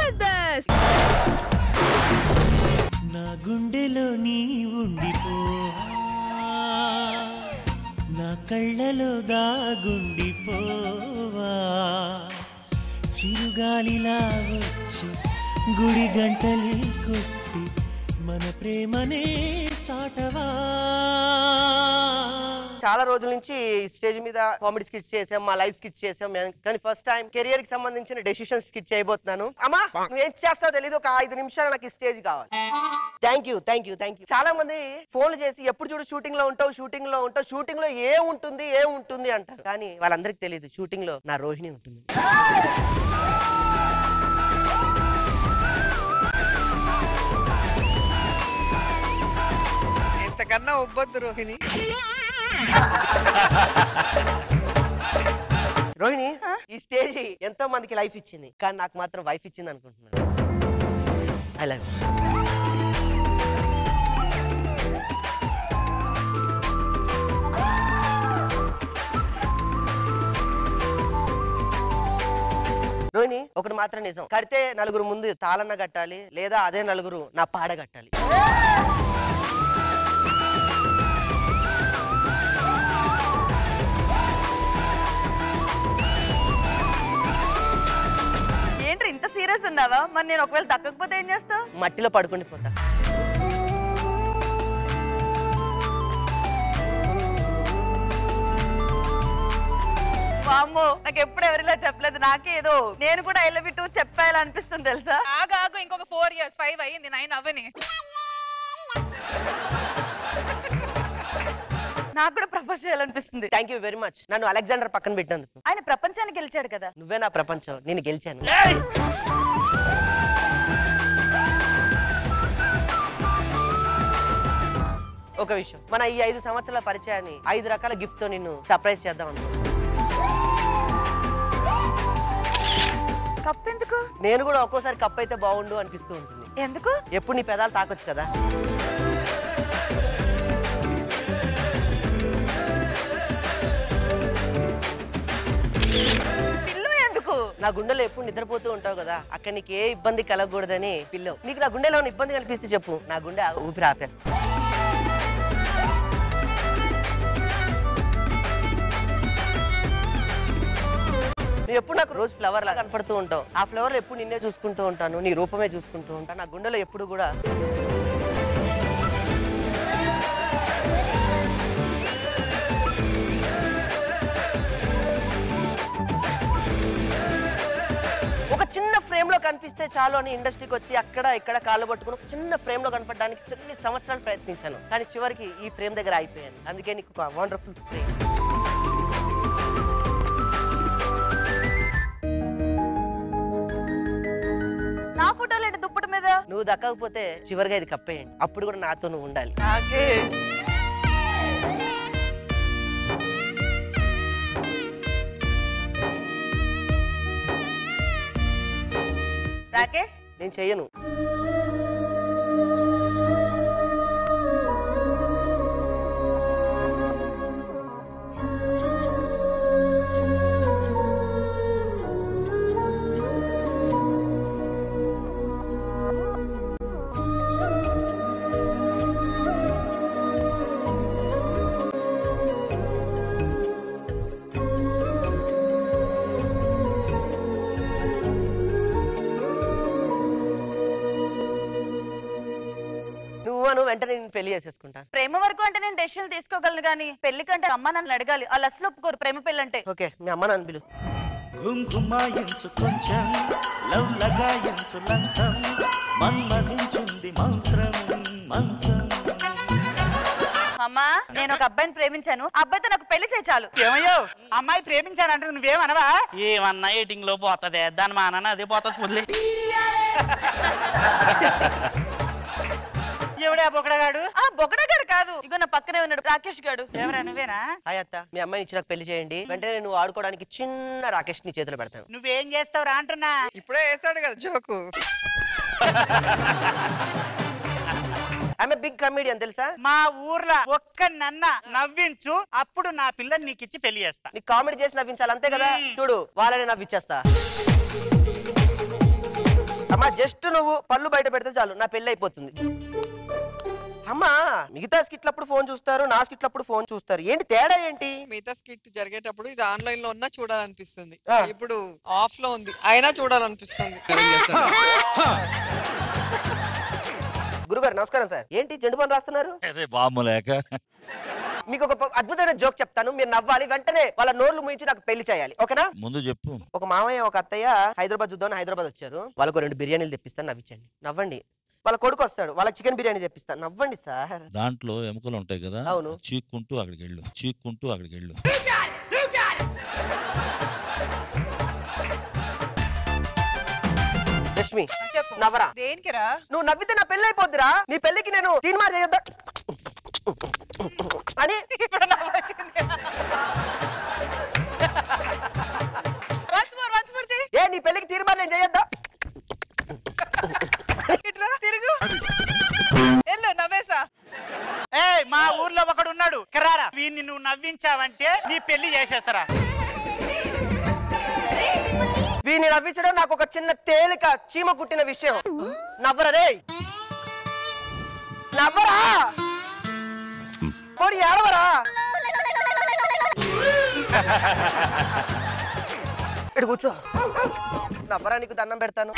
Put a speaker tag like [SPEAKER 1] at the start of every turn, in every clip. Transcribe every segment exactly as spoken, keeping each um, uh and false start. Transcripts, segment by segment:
[SPEAKER 1] జబర్దస్త్.
[SPEAKER 2] నా గుండెలో నీ ఉండిపో, నా కళ్ళలో దాగుండిపోవా, చిరుగాలిలా వచ్చి గుడి గంటలే కొట్టి మన ప్రేమనే చాటవా.
[SPEAKER 3] చాలా రోజుల నుంచి స్టేజ్ మీద కామెడీ స్కిట్స్ చేసాం, మా లైవ్ స్కిట్స్ చేసాం, కానీ ఫస్ట్ టైం కెరియర్ కి సంబంధించిన డెసిషన్ స్కిట్ చేయబోతున్నాను. అమ్మా నువ్వేం చేస్తావు తెలీదు, ఒక ఐదు నిమిషాలు నాకు ఈ స్టేజ్ కావాలి. Thank you thank you thank you. చాలా మంది ఫోన్లు చేసి ఎప్పుడు చూడు షూటింగ్ లో ఉంటావు షూటింగ్ లో ఉంటావు షూటింగ్ లో ఏ ఉంటుంది ఏ ఉంటుంది అంటారు, కానీ వాళ్ళందరికి తెలియదు షూటింగ్ లో నా రోహిణి ఉంటుంది.
[SPEAKER 1] ఎంతకన్నా ఒబ్బొద్దు రోహిణి.
[SPEAKER 3] రోహిణి ఈ స్టేజ్ ఎంతో మందికి లైఫ్ ఇచ్చింది, కానీ నాకు మాత్రం వైఫ్ ఇచ్చింది అనుకుంటున్నాను. I love you. రోహిణి ఒకటి మాత్రం నిజం, కడితే నలుగురు ముందు తాళన్న కట్టాలి, లేదా అదే నలుగురు నా పాడ కట్టాలి.
[SPEAKER 4] ఏంటి ఇంత సీరియస్ ఉన్నావా? మరి నేను ఒకవేళ దక్కకపోతే ఏం చేస్తావు?
[SPEAKER 3] మట్టిలో పడుకుని పోతా.
[SPEAKER 4] వామ్మో, నాకు ఎప్పుడు ఎవరిలా చెప్పలేదు. నాకే ఏదో నేను కూడా ఐ లవ్ యు టూ చెప్పాలనిపిస్తుంది తెలుసా.
[SPEAKER 1] ఆగు ఆగు, ఇంకొక ఫోర్ ఇయర్స్ ఫైవ్ అయ్యింది, నైన్ అవ్వని.
[SPEAKER 4] నాకు కూడా ప్రపోజ్ చేయాలనిపిస్తుంది.
[SPEAKER 3] థ్యాంక్ యూ వెరీ మచ్ నన్ను అలెగ్జాండర్ పక్కన పెట్టినందుకు.
[SPEAKER 4] ఆయన ప్రపంచాన్ని గెలిచాడు కదా.
[SPEAKER 3] నువ్వే నా ప్రపంచం, నేను గెలిచాను. ఒక విషయం, మన ఈ ఐదు సంవత్సరాల పరిచయాన్ని ఐదు రకాల గిఫ్ట్ తో నిన్ను సర్ప్రైజ్ చేద్దాం అనుకుంటున్నాను.
[SPEAKER 4] కప్ ఎందుకు?
[SPEAKER 3] నేను కూడా ఒక్కోసారి కప్ అయితే బాగుండు అనిపిస్తూ ఉంటుంది.
[SPEAKER 4] ఎందుకు?
[SPEAKER 3] ఎప్పుడు నీ పెదాలు తాకొచ్చు కదా.
[SPEAKER 4] పిల్లు ఎందుకు?
[SPEAKER 3] నా గుండెలో ఎప్పుడు నిద్రపోతూ ఉంటావు కదా, అక్కడ నీకు ఏ ఇబ్బంది కలగకూడదని పిల్లో. నీకు నా గుండెలో ఉన్న ఇబ్బంది కనిపిస్తే చెప్పు, నా గుండె ఊపిరి ఆపేస్తా. నువ్వు ఎప్పుడు నాకు రోజు ఫ్లవర్ లా కనపడుతూ ఉంటావు. ఆ ఫ్లవర్ ఎప్పుడు నిన్నే చూసుకుంటూ ఉంటాను, నీ రూపమే చూసుకుంటూ ఉంటాను. నా గుండెలో ఎప్పుడు కూడా ఒక చిన్న ఫ్రేమ్ లో కనిపిస్తే చాలు అని ఇండస్ట్రీకి వచ్చి అక్కడ ఇక్కడ కాళ్ళు పట్టుకుని ఒక చిన్న ఫ్రేమ్ లో కనపడడానికి చిన్న సంవత్సరాలు ప్రయత్నించాను, కానీ చివరికి ఈ ఫ్రేమ్ దగ్గర అయిపోయాను. అందుకే నీకు ఒక వండర్ఫుల్ ఫ్రేమ్.
[SPEAKER 4] నా ఫోటోలు ఏంటి దుప్పటి మీద?
[SPEAKER 3] నువ్వు దక్కకపోతే చివరిగా ఇది కప్పేయండి, అప్పుడు కూడా నాతో నువ్వు ఉండాలి.
[SPEAKER 4] నాకే రాకేష్
[SPEAKER 3] నేను చెయ్యను. నువ్వు వెంటనే నేను పెళ్లి చేసేసుకుంటా.
[SPEAKER 4] ప్రేమ వరకు అంటే నేను డెసిషన్ తీసుకోగలను, కానీ పెళ్లి కంటే అమ్మ నన్ను అడగాలి. వాళ్ళు అసలు ఒప్పుకోరు ప్రేమ పెళ్లి అంటే.
[SPEAKER 3] ఓకే, మీ అమ్మ నన్ను పిలు.
[SPEAKER 2] ఘుంఘుమాయించు కొంచెం లవ్ లగాయించు లంచం మన్మధించుంది మంత్రం మంచం.
[SPEAKER 4] అమ్మా నేను ఒక అబ్బాయిని ప్రేమించాను, అబ్బాయితో నాకు పెళ్లి చేయి చాలు.
[SPEAKER 5] ఏమయ్యో అమ్మాయి ప్రేమించానంటే నువ్వేమనవా? ఏమన్నా ఎయిటింగ్ లో పోతుంది, దాని మా నాన్న అదే పోతుంది. పుల్లి ఎవడే బొకడగాడు?
[SPEAKER 4] ఆ బొకడగాడు కాదు, ఇగో నా పక్కనే ఉన్నాడు రాకేష్ గాడు.
[SPEAKER 5] ఎవరా నువ్వేనా?
[SPEAKER 3] హాయ్ అత్త, మీ అమ్మాయిని ఇచ్చి నాకు పెళ్లి చేయండి. వెంటనే నువ్వు ఆడుకోవడానికి చిన్న రాకేష్ ని చేతిలో పెడతాను.
[SPEAKER 5] నువ్వేం చేస్తావు రా అంటున్నా.
[SPEAKER 1] ఇప్పుడే వేసాడు కదా జోకు.
[SPEAKER 3] ఆమె బిగ్ కమెడియన్ తెలుసా?
[SPEAKER 5] మా ఊర్లో ఒక్క నన్న నవ్వించు, అప్పుడు నా పిల్లని నీకు ఇచ్చి పెళ్లి చేస్తా.
[SPEAKER 3] నీకు కామెడీ చేసి నవ్వించాలి అంతే కదా. చూడు వాళ్ళని నవ్విచ్చేస్తా. అమ్మా జస్ట్ నువ్వు పళ్ళు బయట పెడితే చాలు నా పెళ్లి అయిపోతుంది. అమ్మా మిగతా స్కిట్లప్పుడు ఫోన్ చూస్తారు, నా స్కిట్లప్పుడు ఫోన్ చూస్తారు, ఏంటి తేడా ఏంటి?
[SPEAKER 1] మిగతా స్కిట్ జరిగేటప్పుడు ఇది ఆన్లైన్ లో ఉన్నా చూడాలనిపిస్తుంది, ఇప్పుడు ఆఫ్ లో ఉంది అయినా చూడాలనిపిస్తుంది.
[SPEAKER 3] గురుగారు నమస్కారం సార్. ఏంటి జెండు పని రాస్తున్నారు? మీకు ఒక అద్భుతమైన జోక్ చెప్తాను, మీరు నవ్వాలి, వెంటనే వాళ్ళ నోర్లు ముయించి నాకు పెళ్లి చేయాలి, ఓకేనా?
[SPEAKER 6] ముందు చెప్పు.
[SPEAKER 3] ఒక మామయ్య ఒక అత్తయ్య హైదరాబాద్ చూద్దామని హైదరాబాద్ వచ్చారు. వాళ్ళకు రెండు బిర్యానీలు తెప్పిస్తాను, నవ్వించండి, నవ్వండి. వాళ్ళ కొడుకు వస్తాడు, వాళ్ళకి చికెన్ బిర్యానీ తెప్పిస్తాను, నవ్వండి సార్.
[SPEAKER 6] దాంట్లో ఎముకలు ఉంటాయి కదా,
[SPEAKER 3] అవును,
[SPEAKER 6] చీక్కుంటూ అక్కడికి వెళ్ళు, చీక్కుంటూ అక్కడికి వెళ్ళు.
[SPEAKER 3] లక్ష్మి నవ్వరా.
[SPEAKER 1] దేనికిరా?
[SPEAKER 3] నువ్వు నవ్వితే నా పెళ్లి అయిపోద్దిరా. నీ పెళ్లికి నేను తీర్మానం చేయొద్దా అని ఏ నీ పెళ్లికి తీర్మానం నేను చేయొద్దా?
[SPEAKER 1] తిరుగు నవ్వేసా.
[SPEAKER 5] ఏ మా ఊర్లో ఒకడు ఉన్నాడు కరారా, వీడిని నువ్వు నవ్వించావంటే నీ పెళ్లి చేసేస్తారా?
[SPEAKER 3] వీడిని నవ్వించడం నాకు ఒక చిన్న తేలిక చీమ కుట్టిన విషయం. నవ్వరా రే, నవ్వరా, పోనీ ఏడవరా. ఇటు కూర్చో, నవ్వరా, నీకు దండం పెడతాను.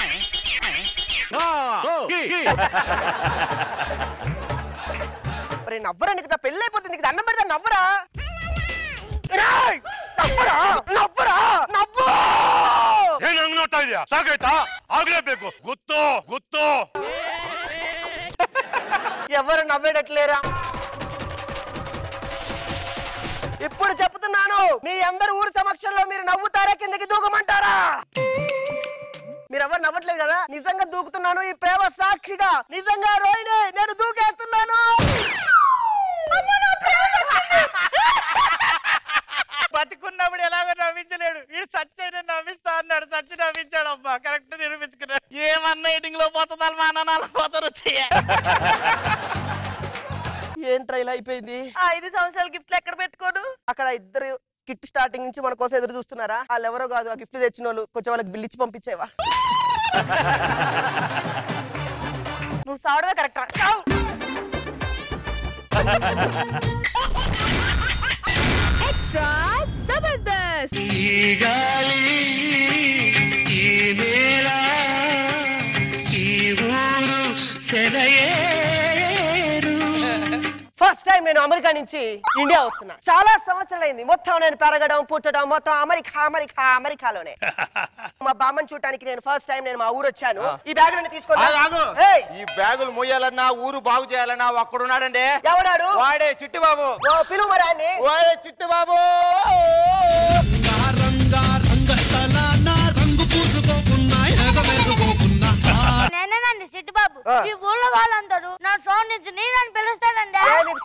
[SPEAKER 3] మరి నవ్వరా, నీకు నా పెళ్ళి అయిపోతుంది, నీకు దండం పెడతాను, నవ్వరా. నవ్వరా, నవ్వరా, నవ్వు. ఎవరు నవ్వేటట్లేరా? ఇప్పుడు చెప్తున్నాను, మీ అందరు ఊరు సమక్షంలో మీరు నవ్వుతారా కిందకి దూకమంటారా? మీరెవరు నవ్వట్లేదు కదా, నిజంగా దూకుతున్నాను ఈ ప్రేమ సాక్షిగా. నిజంగా రోహిణి నేను దూకేస్తున్నాను.
[SPEAKER 5] బతికున్నప్పుడు ఎలాగో నవ్వించలేడు, వీడు సచ్చైనా నవ్విస్తా అన్నాడు, సచ్చి నవ్వించాడు. అబ్బా కరెక్ట్ నిరూపించుకున్నాడు. ఏమన్నా ఎయిటింగ్ లో పోతుందా మా నాన్న పోతారు వచ్చి.
[SPEAKER 3] ఏంట్రా ఇలా అయిపోయింది?
[SPEAKER 4] ఐదు సంవత్సరాల గిఫ్ట్లు ఎక్కడ పెట్టుకోను?
[SPEAKER 3] అక్కడ ఇద్దరు కిట్ స్టార్టింగ్ నుంచి మన కోసం ఎదురు చూస్తున్నారా? వాళ్ళు ఎవరో కాదు, ఆ గిఫ్ట్ తెచ్చిన వాళ్ళు. కొంచెం వాళ్ళకి బిల్ ఇచ్చి పంపించేవా?
[SPEAKER 4] నువ్వు సావడమే correct.
[SPEAKER 1] Extra Jabardasth.
[SPEAKER 3] First time నేను అమెరికా నుంచి ఇండియా వస్తున్నా. చాలా సంవత్సరాలు అయింది మొత్తం నేను పెరగడం పుట్టడం మొత్తం అమెరికా అమెరికా అమెరికాలోనే. మా బామ్మని చూడటానికి నేను ఫస్ట్ టైం నేను మా ఊరు వచ్చాను. ఈ బ్యాగ్ ని తీసుకొని
[SPEAKER 7] ఈ బ్యాగులు మోయాలన్నా ఊరు బాగు చేయాలన్నా ఒక్కడున్నాడండి.
[SPEAKER 3] ఎవడాడు?
[SPEAKER 7] వాడే చిట్టుబాబు.
[SPEAKER 3] పిలువు మరి ఆయన్ని.
[SPEAKER 7] వాడే చిట్టుబాబు.
[SPEAKER 8] నేనేనండి చిట్టుబాబు. ఈ ఊళ్ళో వాళ్ళందరూ నా సౌండ్ నుంచి నేను పిలుస్తానండి.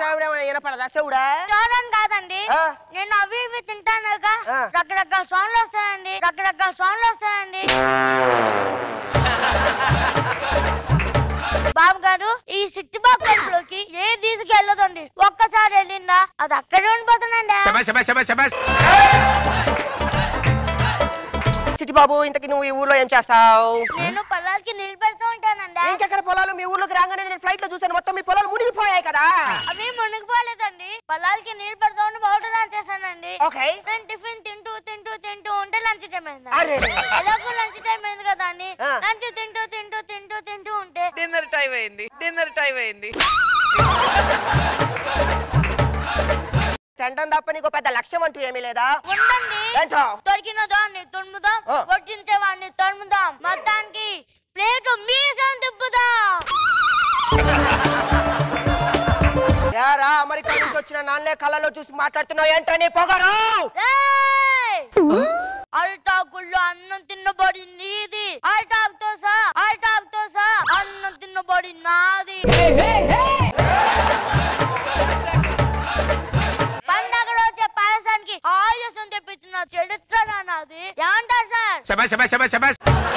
[SPEAKER 8] చూడని కాదండి, నేను అవి ఇవి తింటానుగా, రకరకాల సౌండ్లు వస్తాయండి, రకరకాల సౌండ్లు వస్తాయండి. బాబు గారు ఈ చిట్టుబాబు కడుపులోకి ఏ తీసుకెళ్ళదండి, ఒక్కసారి వెళ్ళిందా అది అక్కడే ఉండిపోతుందండి.
[SPEAKER 3] చిట్టిబాబు ఇంతకి నువ్వు ఈ ఊర్లో ఏం చేస్తావు?
[SPEAKER 8] నేను పొలాలకి నీళ్ళు పెడుతూ ఉంటానండి.
[SPEAKER 3] ఇంకెక్కడ పొలాలు? మీ ఊర్లోకి రాగానే నేను ఫ్లైట్ లో చూసాను, మొత్తం మీ పొలాలు మునిగిపోయాయి కదా.
[SPEAKER 8] అవి మునిగిపోలేదండి, పొలాలకి నీళ్ళు పెడతా ఉండి బౌటర్ లంచ్ చేశానండి. నేను టిఫిన్ తింటూ తింటూ తింటూ ఉంటే లంచ్ టైం అయింది. ఎలాగో లంచ్ టైం అయింది కదా అని లంచ్ తింటూ తింటూ తింటూ తింటూ ఉంటే
[SPEAKER 1] డిన్నర్ టైం అయింది. డిన్నర్ టైం అయింది.
[SPEAKER 3] తినడం తప్ప నీకు పెద్ద లక్ష్యం అంటూ ఏమీ లేదా?
[SPEAKER 8] ఉండండి, దొరికిన దాన్ని తుడుముదాం, వడ్డించే వాడిని తడుముదాం, మొత్తానికి ప్లేట్ మీసం తిప్పుదాం.
[SPEAKER 3] యారా అమెరికా నుంచి వచ్చిన నాన్నే కళ్ళలో చూసి మాట్లాడుతున్నావు ఏంటని పొగరు?
[SPEAKER 8] అరిటాకుల్లో అన్నం తిన్నబడి నీది, అరిటాకుతో సా అరిటాకుతో సా అన్నం తిన్నబడి నాది. పండగ రోజే పాయసానికి ఆయుసం తెప్పించిన చరిత్ర నాది. ఏమంటారు సార్?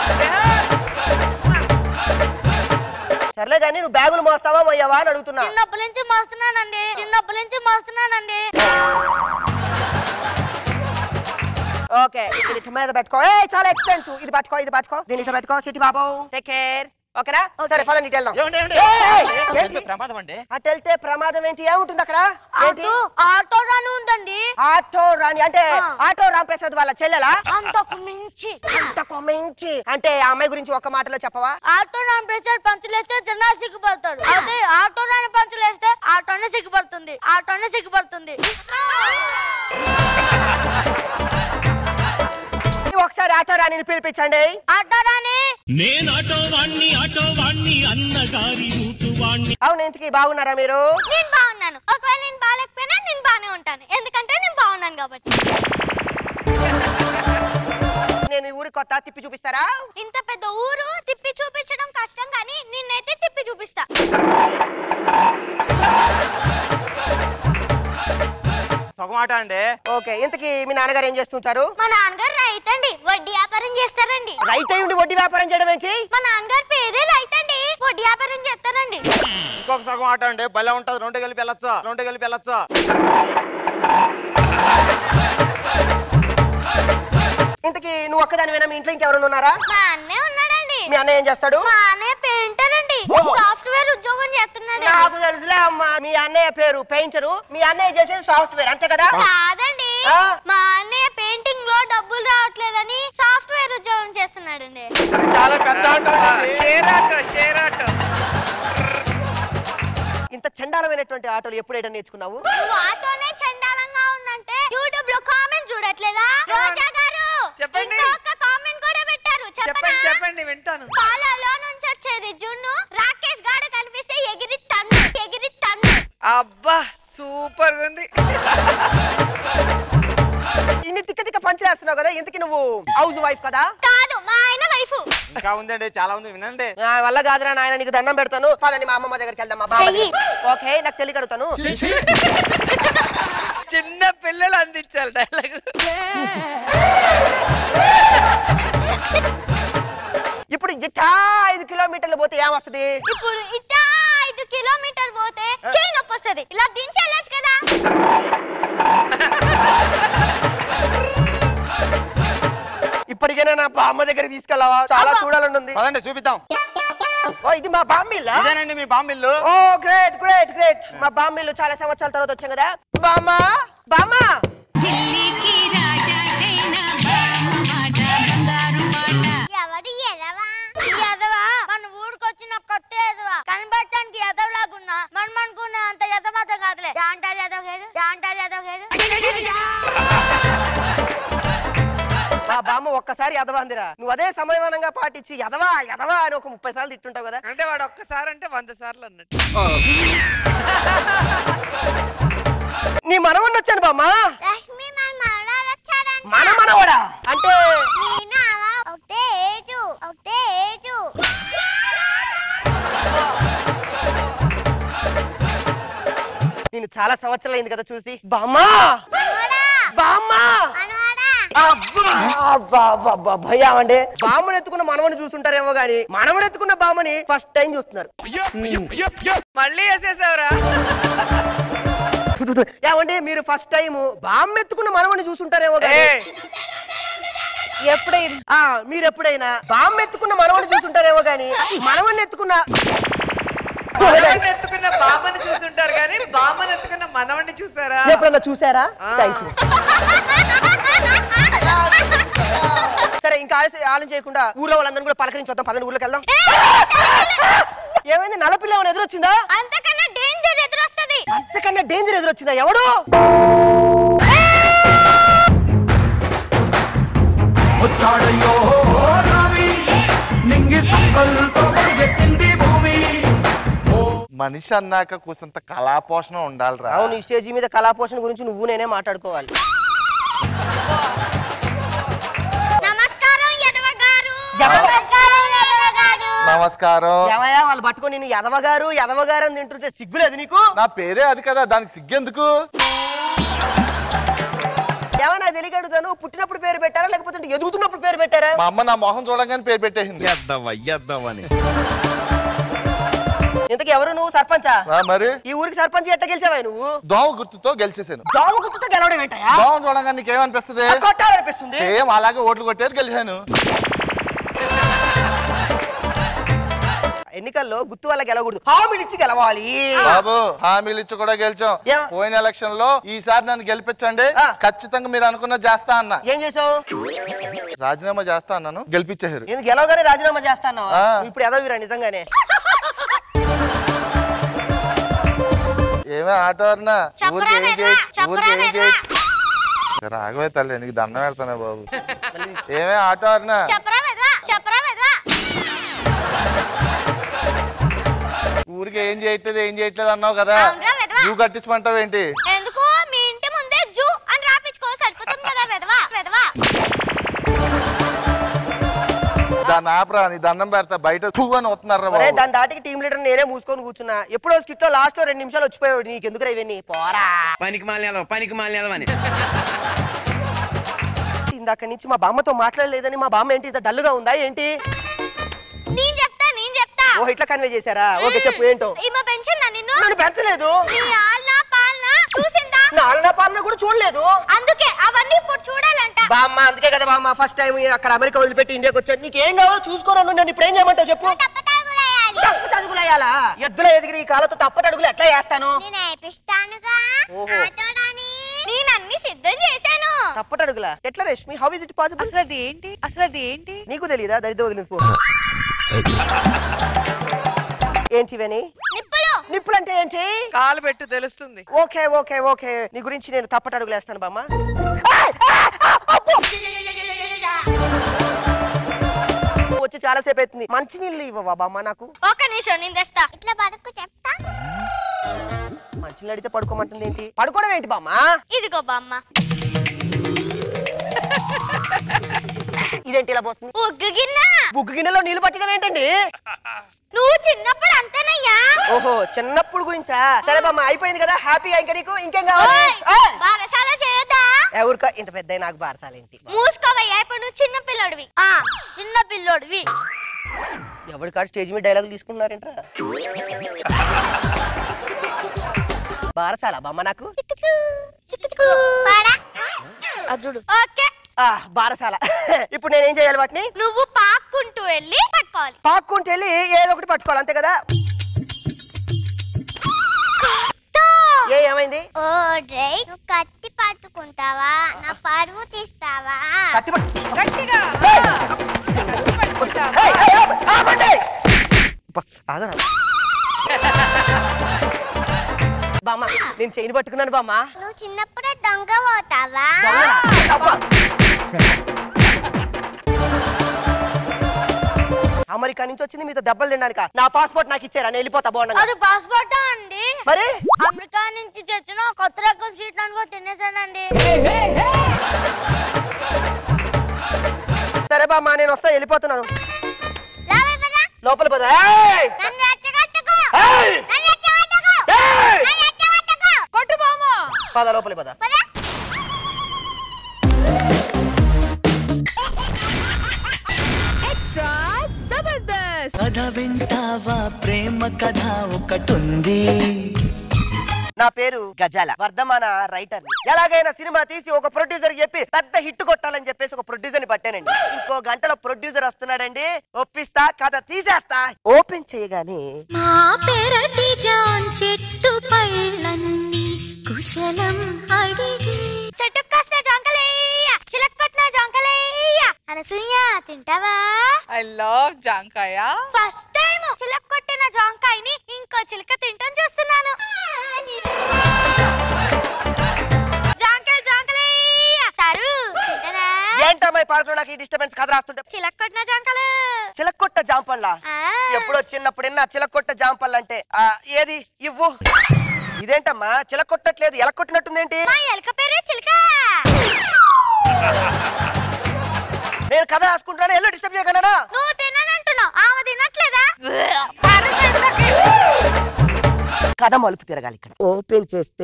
[SPEAKER 3] సర్లే కానీ నువ్వు బ్యాగులు మోస్తావా మోయావా అని అడుగుతున్నా.
[SPEAKER 8] చిన్నప్పటి నుంచి మోస్తున్నానండి, చిన్నప్పటి నుంచి మోస్తున్నానండి.
[SPEAKER 3] ఓకే ఇది ఇటు మీద పెట్టుకో. ఏ చాలా ఎక్స్పెన్సివ్. ఇది పట్టుకో, ఇది పట్టుకో, దీని ఇటు పెట్టుకో. సిటీ బాబు టేక్ కేర్. ఓకేనా? సరే పదండి ఇటు వెళ్దాం.
[SPEAKER 7] ఏమండి, ఏమండి?
[SPEAKER 3] ఏయ్,
[SPEAKER 7] వెళ్తే ప్రమాదం అండి.
[SPEAKER 3] అటు వెళ్తే ప్రమాదం ఏంటి? ఏముంటుంది అక్కడ? ఏంటి?
[SPEAKER 8] ఆటో ఆటో రాని ఉందండి.
[SPEAKER 3] ఆటో రాణి అంటే ఆటో రాంప్రసాద్ వాళ్ళ చెల్లెలా?
[SPEAKER 8] అంతకు మించి
[SPEAKER 3] అంతకు మించి అంటే ఆ అమ్మాయి గురించి ఒక మాటలో చెప్పవా?
[SPEAKER 8] ఆటో రాని ప్రెసర్ పంచులేస్తే జనాలు సిగ్గుపడతాడు. అదే ఆటో రాని పంచులేస్తే ఆటోనే సిగ్గుపడుతుంది. ఆటోనే సిగ్గుపడుతుంది.
[SPEAKER 3] ఒకసారి ఆటో రాణిని పిలిపించండి.
[SPEAKER 8] ఆటో రాని
[SPEAKER 2] నేను ఆటో వాణ్ణి ఆటో వాణ్ణి అన్నగారి రూటు వాణ్ణి.
[SPEAKER 3] అవును, ఇంతకీ బాగున్నారా మీరు?
[SPEAKER 8] నేను బాగున్నాను. ఒకవేళ నేను బాగాలేకపోయినా నేను బాగానే ఉంటాను, ఎందుకంటే నేను బాగున్నాను కాబట్టి.
[SPEAKER 3] నేను ఈ ఊరి కొత్త, తిప్పి చూపిస్తారా?
[SPEAKER 8] ఇంత పెద్ద ఊరు తిప్పి చూపించడం కష్టం, కానీ నిన్నైతే తిప్పి చూపిస్తా.
[SPEAKER 7] సగమాట అండి.
[SPEAKER 3] ఓకే, ఇంతకీ మీ నాన్నగారు ఏం చేస్తుంటారు?
[SPEAKER 8] మా నాన్నగారు రైతండి, వడ్డీ వ్యాపారం చేస్తారండి.
[SPEAKER 3] రైతు అయి ఉండి వడ్డీ వ్యాపారం చేయడం ఏంటి?
[SPEAKER 8] మా నాన్నగారు పేరే రైతండి, వడ్డీ వ్యాపారం చేస్తారండి.
[SPEAKER 7] ఇంకొక సగం ఆట అండి. భలే ఉంటది. రెండు కలిపి వెళ్ళొచ్చా? రెండు కలిపి వెళ్ళొచ్చా?
[SPEAKER 3] ఇంతకీ నువ్వు ఒక్కదానివేనా? మీ ఇంట్లో ఇంకెవరైనా ఉన్నారా?
[SPEAKER 8] మా అన్నయ్య ఉన్నాడండి.
[SPEAKER 3] మీ అన్నయ్య ఏం చేస్తాడు?
[SPEAKER 8] మా అన్నయ్య పెయింటర్ అండి, సాఫ్ట్వేర్ ఉద్యోగం చేస్తున్నాడు.
[SPEAKER 3] నాకు తెలుసులే అమ్మా, మీ అన్నయ్య పేరు పెయింటరు, మీ అన్నయ్య చేసేది సాఫ్ట్వేర్, అంతే కదా?
[SPEAKER 8] కాదండి, మా అన్నయ్య పెయింటింగ్ లో డబ్బులు రావట్లేదని సాఫ్ట్వేర్ ఉద్యోగం చేస్తున్నాడండి.
[SPEAKER 7] చాలా పెద్ద ఆటో అండి.
[SPEAKER 1] Share auto share auto.
[SPEAKER 3] ఇంత చండాలమైనటువంటి ఆటోలు ఎప్పుడైనా నేర్చుకున్నావు?
[SPEAKER 8] నువ్వు ఆటోనే చండాలంగా ఉందంటే యూట్యూబ్ లో కామెంట్ చూడట్లేదా? రోజా గారు
[SPEAKER 1] చెప్పండి.
[SPEAKER 8] ఇంకొక కామెంట్ కూడా పెట్టారు,
[SPEAKER 1] చెప్పండి
[SPEAKER 8] చెప్పనా?
[SPEAKER 1] చెప్పండి వింటాను.
[SPEAKER 8] పాలలో నుంచి వచ్చేది జున్ను, రాకేష్ గాడు కనిపిస్తే ఎగిరి తన్ను ఎగిరి తన్ను.
[SPEAKER 1] అబ్బా సూపర్ ఉంది.
[SPEAKER 3] ఇన్ని తిక్క తిక్క పంచలేస్తున్నావు కదా, ఇంతకీ నువ్వు హౌస్ వైఫ్ కదా?
[SPEAKER 8] కాదు, మా ఆయన వైఫ్.
[SPEAKER 7] ఇంకా ఉందండి, చాలా ఉంది, వినండి.
[SPEAKER 3] నా వల్ల కాదురా నాయన, నీకు దండం పెడతాను. పదండి మా అమ్మమ్మ దగ్గరికి వెళ్దాం, మా బాబా దగ్గరికి. ఓకే, నాకు తెలియ కడుగుతాను.
[SPEAKER 1] చిన్న పిల్లలు అందించాలి డైలాగ్.
[SPEAKER 3] ఇప్పుడు ఇట్టా ఐదు కిలోమీటర్లు పోతే ఏమొస్తుంది?
[SPEAKER 8] ఇప్పుడు ఇట్టా ఐదు కిలోమీటర్ పోతే చెయ్యి నొప్పి వస్తుంది. ఇలా దించి వెళ్ళొచ్చు కదా.
[SPEAKER 3] ఇప్పటికైనా నా బామ్మ దగ్గరికి తీసుకెళ్ళావా? చాలా చూడాలని ఉంది.
[SPEAKER 7] పదండి చూపిద్దాం.
[SPEAKER 3] ఓ, ఇది మా బామ్మిల్లా?
[SPEAKER 7] ఇదేనండి మీ బాంబిల్లు.
[SPEAKER 3] ఓ గ్రేట్ గ్రేట్ గ్రేట్. మా బామ్మిల్లు చాలా సంవత్సరాల తర్వాత వచ్చాం కదా. బామ్మ బామ్మ
[SPEAKER 8] ఎవడు ఎదవా? ఎదవా మన ఊరికి వచ్చిన కొత్త ఎదవా, కనబడటానికి ఎదవలాగున్నా మనం అనుకున్న అంత ఎదమాత్రం కాదులే. జాంటారు ఎదవగాడు, జాంటారు ఎదవగాడు.
[SPEAKER 3] మా బామ్మ ఒక్కసారి ఎదవా అందిరా. నువ్వు అదే సమయమానంగా పాటించి ఎదవా ఎదవా అని ఒక ముప్పై సార్లు తిట్టుంటావు కదా.
[SPEAKER 1] అంటే వాడు ఒక్కసారి అంటే వంద సార్లు అన్నట్టు.
[SPEAKER 3] నీ మనవణ్ణి వచ్చాను బామ్మ.
[SPEAKER 8] లక్ష్మి మన మనవరాలు వచ్చాడంట.
[SPEAKER 3] మన మనవడా అంటే?
[SPEAKER 8] నేను అలా ఒకటే ఏజు ఒకటే ఏజు.
[SPEAKER 3] నేను చాలా సంవత్సరాలు అయింది కదా చూసి. బామ్మా బామ్మా భయ్యామండి. బామ్మని ఎత్తుకున్న మనవని చూస్తుంటారేమో గాని మనవని ఎత్తుకున్న బామ్మని ఫస్ట్ టైం చూస్తున్నారు.
[SPEAKER 1] మళ్ళీ వేసేసావురా.
[SPEAKER 3] ఏమండి మీరు ఫస్ట్ టైం బామ్మ ఎత్తుకున్న మనవని చూస్తుంటారేమో గాని
[SPEAKER 1] ఎప్పుడైనా
[SPEAKER 3] మీరు ఎప్పుడైనా బామ్మ ఎత్తుకున్న మనవని చూస్తుంటారేమో గాని మనవని ఎత్తుకున్న
[SPEAKER 1] ఎత్తుకున్న బామ్మని చూస్తుంటారు కానీ బామ్మని ఎత్తుకున్న మనవడిని చూసారా?
[SPEAKER 3] ఎప్పుడన్నా చూసారా? Thank you. సరే ఇంకా ఆలోచన చేయకుండా ఊర్లో వాళ్ళందరూ కూడా పలకరించొద్దాం. పదని ఊర్లోకి వెళ్దాం. ఏమైంది? నలపిల్ల ఏమైనా ఎదురొచ్చిందా?
[SPEAKER 8] అంతకన్నా డేంజర్ ఎదురొస్తుంది.
[SPEAKER 3] అంతకన్నా డేంజర్ ఎదురొచ్చిందా? ఎవడు?
[SPEAKER 7] మనిషి అన్నాక కూసంత కళాపోషణ ఉండాలిరా.
[SPEAKER 3] అవును, ఈ స్టేజీ మీద కళాపోషణ గురించి నువ్వు నేనే మాట్లాడుకోవాలి.
[SPEAKER 8] నమస్కారం యదవ గారు.
[SPEAKER 3] నమస్కారం
[SPEAKER 8] యదవ గారు.
[SPEAKER 7] నమస్కారం.
[SPEAKER 3] ఏమయ్యా వాళ్ళు పట్టుకొని నేను యదవగారు యదవగారు అని తింటుంటే సిగ్గులేదు నీకు?
[SPEAKER 7] నా పేరే అది కదా, దానికి సిగ్గెందుకు?
[SPEAKER 3] ఏమన్నా తెలియక అడుగుతాను, పుట్టినప్పుడు పేరు పెట్టారా లేకపోతే ఎదుగుతున్నప్పుడు పేరు పెట్టారా?
[SPEAKER 7] మా అమ్మ నా మొహం చూడగానే పేరు పెట్టేసింది.
[SPEAKER 3] ఇంతకీ ఎవరు నువ్వు? సర్పంచా?
[SPEAKER 7] మరి
[SPEAKER 3] ఈ ఊరికి సర్పంచ్ ఎట్లా గెలిచావా నువ్వు?
[SPEAKER 7] దోమ గుర్తుతో గెలిచేసాను.
[SPEAKER 3] దోమ గుర్తుతో గెలవడం ఏంటయ్యా?
[SPEAKER 7] దోమ చూడగా నీకేమనిపిస్తుంది?
[SPEAKER 3] కొట్టాలనిపిస్తుంది.
[SPEAKER 7] సేమ్ అలాగే ఓట్లు కొట్టారు, గెలిచాను.
[SPEAKER 3] ఎన్నికల్లో గుర్తు వల్ల గెలవకూడదు, హామీలు ఇచ్చి గెలవాలి.
[SPEAKER 7] బాబు హామీలు ఇచ్చి కూడా గెలిచాం. పోయిన ఎలక్షన్ లో ఈసారి నన్ను గెలిపించండి, ఖచ్చితంగా మీరు అనుకున్న చేస్తా అన్న.
[SPEAKER 3] ఏం చేసావు?
[SPEAKER 7] రాజీనామా చేస్తా అన్నాను, గెలిపించారు.
[SPEAKER 3] నేను గెలవగానే రాజీనామా చేస్తాను. ఇప్పుడు ఎదవిరా నిజంగానే.
[SPEAKER 7] ఏమే ఆటో అన్నా, ఊరికి ఏం చేయ ఊరికి ఏం చేయ సరే ఆగవే తల్లి, నీకు దండం పెడతానే బాబు. ఏమే ఆటో అన్నా, ఊరికి ఏం చేయట్లేదు ఏం చేయట్లేదు అన్నావు కదా, జూ కట్టించమంటావు ఏంటి?
[SPEAKER 8] ఎందుకు మీ ఇంటి ముందే జూ అని రాపించుకో, సరిపోతుంది కదా. వెదవా వెదవా
[SPEAKER 7] దాన్ని ఆపరా, నీ దండం పెడతా, బయట చూ అని వస్తున్నారు.
[SPEAKER 3] దాని దాటికి టీం లీడర్ నేనే మూసుకొని కూర్చున్నా. ఎప్పుడో స్కిట్ లో లాస్ట్ లో రెండు నిమిషాలు వచ్చిపోయాడు. నీకు ఎందుకు ఇవన్నీ? పోరా
[SPEAKER 5] పనికి మాలిన పనికి మాలిన.
[SPEAKER 3] ఇందాక నుంచి మా బామ్మతో మాట్లాడలేదని మా బామ్మ ఏంటి ఇంత డల్లుగా ఉందా ఏంటి?
[SPEAKER 8] నేను చెప్తా నేను చెప్తా.
[SPEAKER 3] ఓ ఇట్లా కన్వే చేశారా? ఓకే చెప్పు ఏంటో.
[SPEAKER 8] ఈమె పెంచిందా నిన్ను?
[SPEAKER 3] నన్ను పెంచలేదు.
[SPEAKER 8] నీ ఆల్నా పాలనా చూసిందా?
[SPEAKER 3] నా ఆలనా పాలనా కూడా చూడలేదు.
[SPEAKER 8] అందుకే అవన్నీ ఇప్పుడు చూడాలంట.
[SPEAKER 3] బామ్మ అందుకే కదా బామ్మ ఫస్ట్ టైం అక్కడ అమెరికా వదిలిపెట్టి ఇండియాకి వచ్చాను. నీకు ఏం కావాలో చూసుకోను. నేను ఇప్పుడు ఏం చేయమంటావు చెప్పు? తప్పటడుగులేయాలా? ఎద్దుల ఎదిగిరి ఈ కాలతో తప్పటడుగులు ఎట్లా చేస్తాను?
[SPEAKER 8] నేను నేర్పిస్తానుగా. ఆటోడాని నేను అన్ని సిద్ధం చేశాను.
[SPEAKER 3] తప్పటడుగులా ఎట్లా Reshmi? How is it possible?
[SPEAKER 4] అసలు అది ఏంటి? అసలు అది ఏంటి?
[SPEAKER 3] నీకు తెలీదా? దరిద్ర వదిలింది పో. ఏంటి ఇవని?
[SPEAKER 8] నిప్పులు.
[SPEAKER 3] నిప్పులు అంటే ఏంటి?
[SPEAKER 1] కాలు పెట్టు తెలుస్తుంది.
[SPEAKER 3] ఓకే ఓకే ఓకే నీ గురించి నేను తప్పటడుగులేస్తాను బామ్మ. వచ్చి చాలా సేపు అవుతుంది. మంచి నీళ్ళు ఇవ్వవా బామ్మ నాకు?
[SPEAKER 8] ఒక నిమిషం నేను తెస్తా. ఇట్లా పడుకో చెప్తా.
[SPEAKER 3] మంచి నీళ్ళు అడిగితే పడుకోమంటుంది ఏంటి? పడుకోవడం ఏంటి బామ్మ?
[SPEAKER 8] ఇదిగో బామ్మ.
[SPEAKER 3] ఇదేంటి ఇలా పోతుంది?
[SPEAKER 8] ఉగ్గు గిన్నె.
[SPEAKER 3] బుగ్గు గిన్నెలో నీళ్లు పట్టడం ఏంటండి?
[SPEAKER 8] నువ్వు చిన్నప్పుడు అంతేనయ్యా.
[SPEAKER 3] ఓహో చిన్నప్పుడు గురించా? సరే బామ్మ అయిపోయింది కదా, హ్యాపీగా. ఇంకా నీకు ఇంకేం కావాలి?
[SPEAKER 8] బారసాల చేయొద్దా?
[SPEAKER 3] ఎవరికా ఇంత పెద్ద నాకు బారసాలేంటి?
[SPEAKER 8] మూసుకోవయ్యా, ఇప్పుడు నువ్వు చిన్న పిల్లోడివి. ఆ చిన్న పిల్లోడివి.
[SPEAKER 3] ఎవరి కాదు స్టేజ్ మీద డైలాగ్ తీసుకుంటున్నారేంట్రా? బారసాల బామ్మ నాకు.
[SPEAKER 8] అజుడు. ఓకే
[SPEAKER 3] బారసాల. ఇప్పుడు నేనేం చేయాలి వాటిని?
[SPEAKER 8] నువ్వు పాక్కుంటూ వెళ్ళి పట్టుకోవాలి.
[SPEAKER 3] పాక్కుంటూ వెళ్ళి ఏదో ఒకటి పట్టుకోవాలి అంతే కదా? ఏ ఏమైంది?
[SPEAKER 8] ఓ డ్రై నువ్వు కత్తి పట్టుకుంటావా? నా పరువు తీస్తావా?
[SPEAKER 3] కత్తి పట్టు.
[SPEAKER 4] గట్టిగా
[SPEAKER 3] బామ్మ నేను చైన్ పట్టుకున్నాను బామ్మ.
[SPEAKER 8] నువ్వు చిన్నప్పుడే దొంగ పోతావా?
[SPEAKER 3] అమెరికా నుంచి వచ్చింది మీతో దెబ్బలు తినడానిక? నా పాస్పోర్ట్ నాకు ఇచ్చారా? నేను వెళ్ళిపోతా బాగుండగా.
[SPEAKER 8] అది పాస్పోర్ట్ అండి.
[SPEAKER 3] మరి
[SPEAKER 8] అమెరికా నుంచి తెచ్చిన కొత్త రకం స్వీట్ అనుకో తినేసానండి.
[SPEAKER 3] సరే బామ్మ నేను వస్తా, వెళ్ళిపోతున్నాను. లోపల పద.
[SPEAKER 4] కొట్టు బామ్మ.
[SPEAKER 3] పద లోపలి పద.
[SPEAKER 4] ఎక్స్ట్రా జబర్దస్త్.
[SPEAKER 9] కథ వింటావా? ప్రేమ కథ ఒకటుంది.
[SPEAKER 3] నా పేరు గజాల, వర్ధమాన రైటర్. ఎలాగైనా సినిమా తీసి ఒక ప్రొడ్యూసర్ చెప్పి పెద్ద హిట్ కొట్టాలని చెప్పేసి ఒక ప్రొడ్యూసర్ ని పట్టానండి. ఇంకో గంటలో ప్రొడ్యూసర్ వస్తున్నాడండి, ఒప్పిస్తా, కథ తీసేస్తా. ఓపెన్ చేయగానే
[SPEAKER 8] మా పెరటి జాన్ చెట్టు పళ్ళన్నీ కుశలం అడిగి చెట్టు కాస్త జంకలేయ చిలకొట్టిన జంకలేయ అనసూయ తింటావా?
[SPEAKER 4] ఐ లవ్ జాంకాయ.
[SPEAKER 8] ఫస్ట్ టైం చిలకొట్టిన జాంకాయని ఇంకో చిలక తింటాం చూస్తున్నాను. జాంకాయలు జాంకలేయ తరు తింటారా?
[SPEAKER 3] ఏంటమ్మాయి పాటలో నాకు ఈ డిస్టర్బెన్స్ కథ రాస్తుంటే?
[SPEAKER 8] చిలకొట్టిన జాంకలు.
[SPEAKER 3] చిలకొట్ట జాంపల్లా? ఎప్పుడో చిన్నప్పుడు ఎన్నా చిలకొట్ట జాంపల్ అంటే ఏది ఇవ్వు. ఇదేంటమ్మా చిలకొట్టట్లేదు, ఎలా కొట్టినట్టుందేంటి?
[SPEAKER 8] మా ఎలక పేరే చిలక.
[SPEAKER 3] నేను కథ రాసుకుంటున్నాను, ఎల్లో డిస్టర్బ్ చేయగలనా?
[SPEAKER 8] నువ్వు తిననంటున్నావు, ఆమె తినట్లేదా?
[SPEAKER 3] కథ మలుపు తిరగాలి. ఇక్కడ ఓపెన్ చేస్తే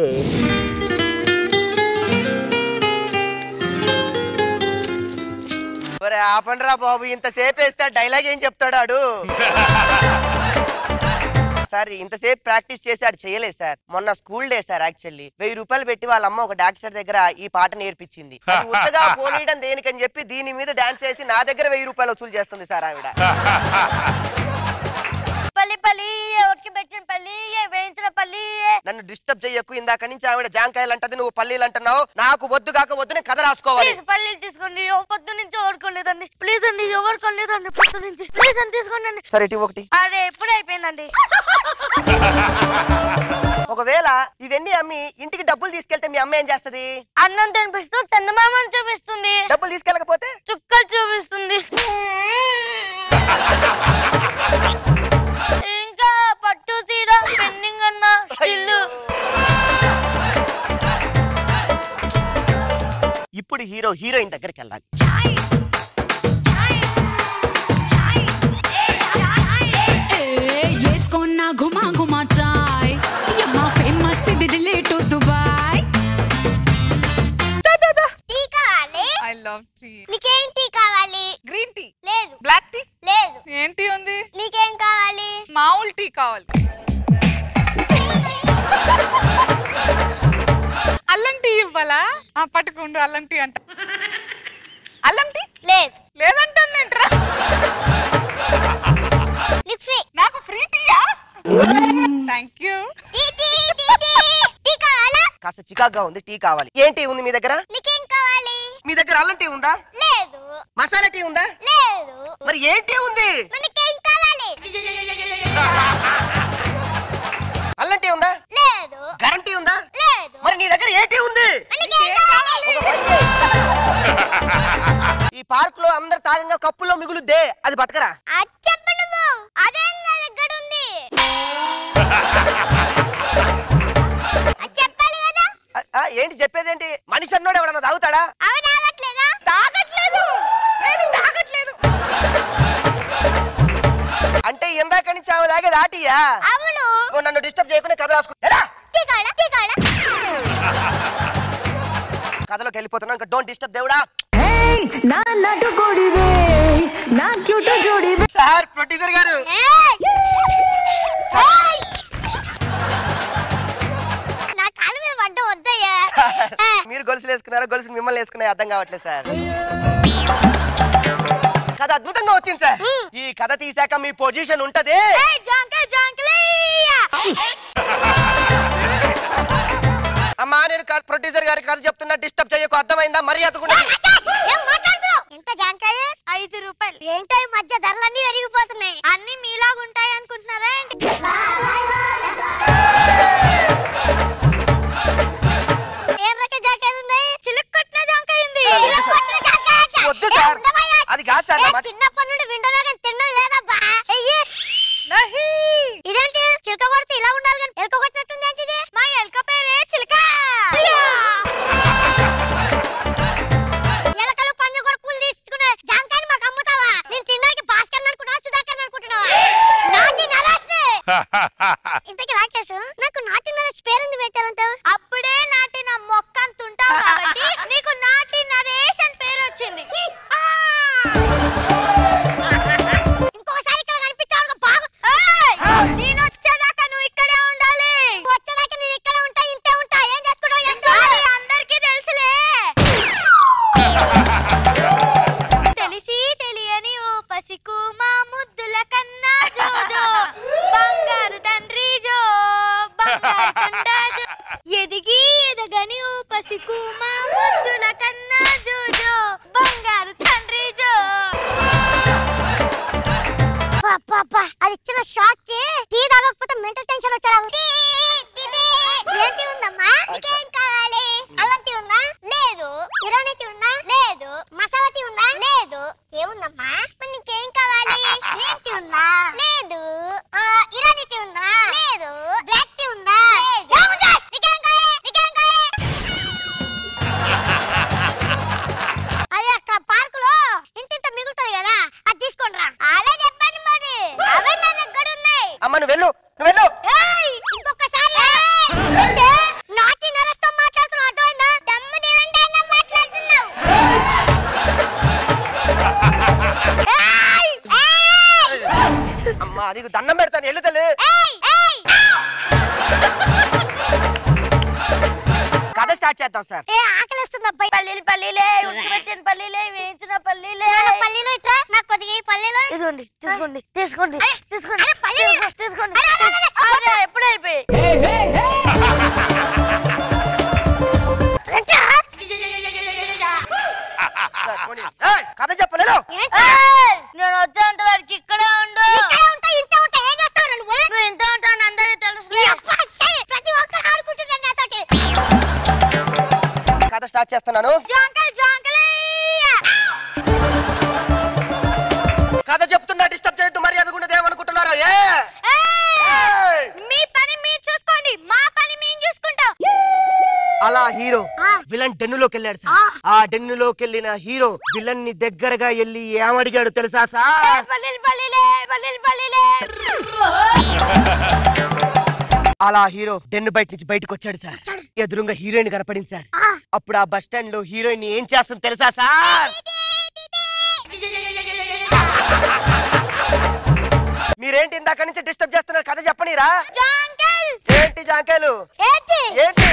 [SPEAKER 3] ఆపండ్రా బాబు, ఇంతసేపు వేస్తే డైలాగ్ ఏం చెప్తాడు? సార్ ఇంతసేపు ప్రాక్టీస్ చేశాడు చేయలేదు సార్. మొన్న స్కూల్ డే సార్ యాక్చువల్లీ వెయ్యి రూపాయలు పెట్టి వాళ్ళ అమ్మ ఒక డాక్టర్ దగ్గర ఈ పాట నేర్పించింది. ఉత్తగా పోనీయడం దేనికని చెప్పి దీని మీద డాన్స్ చేసి నా దగ్గర వెయ్యి రూపాయలు వసూలు చేస్తుంది సార్ ఆవిడ.
[SPEAKER 8] పల్లి పల్లి ఒట్కి పెట్టిన పల్లి వేయించిన పల్లి.
[SPEAKER 3] నన్ను డిస్టర్బ్ చెయ్యకు. ఇందాక నుంచి ఆవిడ జాంకాయలు అంటది, నువ్వు పల్లీలు అంటున్నావు. నాకు వద్దు కాక వద్దు, నేను కథ రాసుకోవాలి.
[SPEAKER 8] పల్లీలు తీసుకోండి. పొద్దు నుంచి ఓడుకోలేదండి ప్లీజ్ అండి. ఎవరుకోలేదండి పొద్దు నుంచి ప్లీజ్ అని తీసుకోండి అండి.
[SPEAKER 3] సరే ఇటు ఒకటి.
[SPEAKER 8] అదే ఎప్పుడు అయిపోయిందండి.
[SPEAKER 3] ఒకవేళ ఇవన్నీ అమ్మి ఇంటికి డబ్బులు తీసుకెళ్తే మీ అమ్మ ఏం చేస్తది?
[SPEAKER 8] అన్నం తినిపిస్తూ చందమామని చూపిస్తుంది.
[SPEAKER 3] డబ్బులు తీసుకెళ్ళకపోతే
[SPEAKER 8] చుక్కలు చూపిస్తుంది. ఇంకా పట్టు చీర పెండింగ్ అన్న స్టిల్లు.
[SPEAKER 3] ఇప్పుడు హీరో హీరోయిన్ దగ్గరికి వెళ్ళాలి.
[SPEAKER 10] వేసుకున్నా ఘుమా ఘుమా చాయ్ యమ్మా ఫేమస్ ఇది రిలేట్ టు దుబాయ్.
[SPEAKER 8] టీ కావాలి.
[SPEAKER 1] I love tea.
[SPEAKER 8] నీకేం టీ కావాలి?
[SPEAKER 1] గ్రీన్ టీ
[SPEAKER 8] లేదు.
[SPEAKER 1] బ్లాక్ టీ
[SPEAKER 8] లేదు.
[SPEAKER 1] ఏంటి ఉంది?
[SPEAKER 8] నీకేం కావాలి?
[SPEAKER 1] మామూలు టీ కావాలి. అల్లం టీ ఇవ్వాలా? పట్టుకుండ్రు అల్లం టీ అంట. అల్లం టీ
[SPEAKER 8] లేదు.
[SPEAKER 1] లేదంటారా? నాకు ఫ్రీ టీయా? Thank you.
[SPEAKER 3] కాస్త చికాగ్గా ఉంది, టీ కావాలి. ఏం టీ ఉంది మీ దగ్గర?
[SPEAKER 8] నీకేం కావాలి?
[SPEAKER 3] మీ దగ్గర అల్లం టీ ఉందా?
[SPEAKER 8] లేదు.
[SPEAKER 3] మసాలా టీ ఉందా?
[SPEAKER 8] లేదు.
[SPEAKER 3] మరి ఏం టీ ఉంది?
[SPEAKER 8] నీకేం కావాలి?
[SPEAKER 3] అల్లం టీ ఉందా?
[SPEAKER 8] లేదు.
[SPEAKER 3] గరం టీ ఉందా?
[SPEAKER 8] లేదు.
[SPEAKER 3] మరి నీ దగ్గర ఏ టీ ఉంది? ఈ పార్క్ లో అందరు తాగంగా కప్పులో మిగులుద్దే, అది పట్టుకరా.
[SPEAKER 8] చెప్పు నువ్వు. అదే నా దగ్గర ఉంది. చెప్పాలి కదా.
[SPEAKER 3] ఏంటి చెప్పేదేంటి? మనిషి అన్నోడు ఎవడన్నా తాగుతాడా?
[SPEAKER 8] అవి తాగట్లేదా? తాగట్లేదు. నేను తాగట్లేదు.
[SPEAKER 3] అంటే ఇందాక నుంచి ఆమె తాగేది ఆటియా?
[SPEAKER 8] అవును.
[SPEAKER 3] నన్ను డిస్టర్బ్ చేయకుండా కథ రాసుకుంటా. కథలోకి వెళ్ళిపోతున్నా. ఇంకా డోంట్ డిస్టర్బ్ దేవుడా. సార్ ప్రొడ్యూసర్ గారు,
[SPEAKER 8] నా కాళ్ళ మీద పడ్డ వద్దయ్యా.
[SPEAKER 3] మీరు గొలుసులు వేసుకున్నారా, గొలుసు మిమ్మల్ని వేసుకున్నా అర్థం కావట్లేదు సార్. కథ అద్భుతంగా వచ్చింది సార్. ఈ కథ తీసాక మీ పొజిషన్ ఉంటది. అమ్మా నేను ప్రొడ్యూసర్ గారి కథ చెప్తున్నా, డిస్టర్బ్ చేయకు, అర్థమైందా? మర్యాద కూడా.
[SPEAKER 8] ఎంత జాంకాయ? ఐదు రూపాయలు. ఏంటో ఈ మధ్య ధరలన్నీ పెరిగిపోతున్నాయి. అన్ని మీలాగా ఉంటాయి అనుకుంటున్నారా? ఏ రకం జాంకాయ ఉన్నాయి? చిలుక్ కొట్టిన జాంకాయ ఉంది.
[SPEAKER 3] వద్దు సార్, అది కాదు సార్.
[SPEAKER 8] చిన్నప్పటి నుండి వింటనే కానీ తిన్నది లేదబ్బా. ఇదేంటి చిలక కొడితే ఇలా ఉండాలి కానీ ఎలక కొట్టినట్టుంది ఏంటిది? మా ఎలక పేరే చిలక. ఎలకలు పంది కొడుకులు తీసుకునే జాంకాయని మాకు అమ్ముతావా? నేను తినడానికి భాస్కర్ అనుకున్నా, సుధాకర్ అనుకుంటున్నావా? నాటి నరేష్. ఇంతకి రాకేష్, నాకు నాటి నరేష్ పేరుంది పెట్టాలంటావు. అప్పుడే నాటిన మొక్క అంత ఉంటావు కాబట్టి నీకు నాటి నరేష్ అని పేరు వచ్చింది. ఇంకోసారి ఇక్కడ కనిపించావు బాగు. నేను వచ్చేదాకా నువ్వు ఇక్కడే ఉండాలి. వచ్చేదాకా నేను ఇక్కడే ఉంటా, ఇంతే ఉంటా. ఏం చేసుకుంటావు చేసుకో. అందరికీ తెలుసులే. తెలిసి తెలియని ఓ పసికు మా ముద్దుల కన్నా జోజో బంగారు తండ్రి జో బంగారు తండ్రి జో ఎదిగి ఎదగని ఓ పసికు మా ముద్దుల కన్నా జోజో బంగారు తండ్రి జో. అది ఇచ్చిన షాక్ కి టీ తాగకపోతే మెంటల్ టెన్షన్ వచ్చాడు. ఏంటి ఉందమ్మా? నీకేం కావాలి? అల్లం టీ ఉందా? లేదు. ఇరానీ టీ ఉందా? లేదు. మసాలా టీ ఉందా? లేదు. ఏముందమ్మా? మరి నీకేం కావాలి? గ్రీన్ టీ ఉందా? లేదు. ఇరానీ టీ ఉందా? లేదు. బ్లాక్ టీ ఉందా? లేదు. నీకేం కావాలి? నీకేం కావాలి? అదే అక్క పార్క్ లో ఇంత మిగులుతుంది కదా, అది తీసుకోండి రా. అదే చెప్పండి మరి. అవే నా దగ్గర ఉన్నాయి.
[SPEAKER 3] అమ్మ నువ్వు వెళ్ళు, నువ్వు వెళ్ళు.
[SPEAKER 8] ఇంకొకసారి నాటి నరస్తో మాట్లాడుతున్నావు, అర్థమైందా? దమ్ము దేవంటే మాట్లాడుతున్నావు.
[SPEAKER 3] అమ్మా నీకు దండం పెడతాను, వెళ్ళు తల్లి. చేసుకుంటాం సార్.
[SPEAKER 8] ఏ ఆకలిస్తుంది అబ్బాయి. పల్లీలు పల్లీలే, ఉడకబెట్టిన పల్లీలే, వేయించిన పల్లీలే. పల్లీలు ఇట్లా నాకు కొద్దిగా ఈ పల్లీలు ఇదిగోండి, తీసుకోండి తీసుకోండి తీసుకోండి పల్లీలు తీసుకోండి. ఎప్పుడు అయిపోయి
[SPEAKER 3] కథ చెప్పలేదు.
[SPEAKER 8] నేను వచ్చేంత వరకు ఇక్కడే ఉండు. ఇంత ఉంటా ఏం చేస్తావు నువ్వు? నువ్వు ఇంత ఉంటాను అందరికీ తెలుసు. ప్రతి ఒక్కరు ఆడుకుంటున్నాను నాతోటి.
[SPEAKER 3] కథ స్టార్ట్ చేస్తున్నాను. కథ చెప్తున్నా డిస్టర్బ్ చేయొద్దు. మర్యాద కూడా ఏమనుకుంటున్నారా?
[SPEAKER 8] మీ పని మీరు చూసుకోండి, మా పని మేము చూసుకుంటాం.
[SPEAKER 3] అలా హీరో విలన్ డెన్నులోకి వెళ్ళాడు సార్. ఆ డెన్నులోకి వెళ్ళిన హీరో విలన్ ని దగ్గరగా వెళ్ళి ఏమడిగాడు తెలుసా సార్? అలా హీరో డెన్ను బయట నుంచి బయటకు వచ్చాడు సార్. ఎదురుగా హీరోయిన్ కనపడింది సార్. అప్పుడు ఆ బస్ స్టాండ్ లో హీరోయిన్ ఏం చేస్తుంది తెలుసా సార్? మీరేంటి ఇందాక నుంచి డిస్టర్బ్ చేస్తున్నారు? కథ చెప్పనీరా? ఏంటి జాంకాయలు? ఏంటి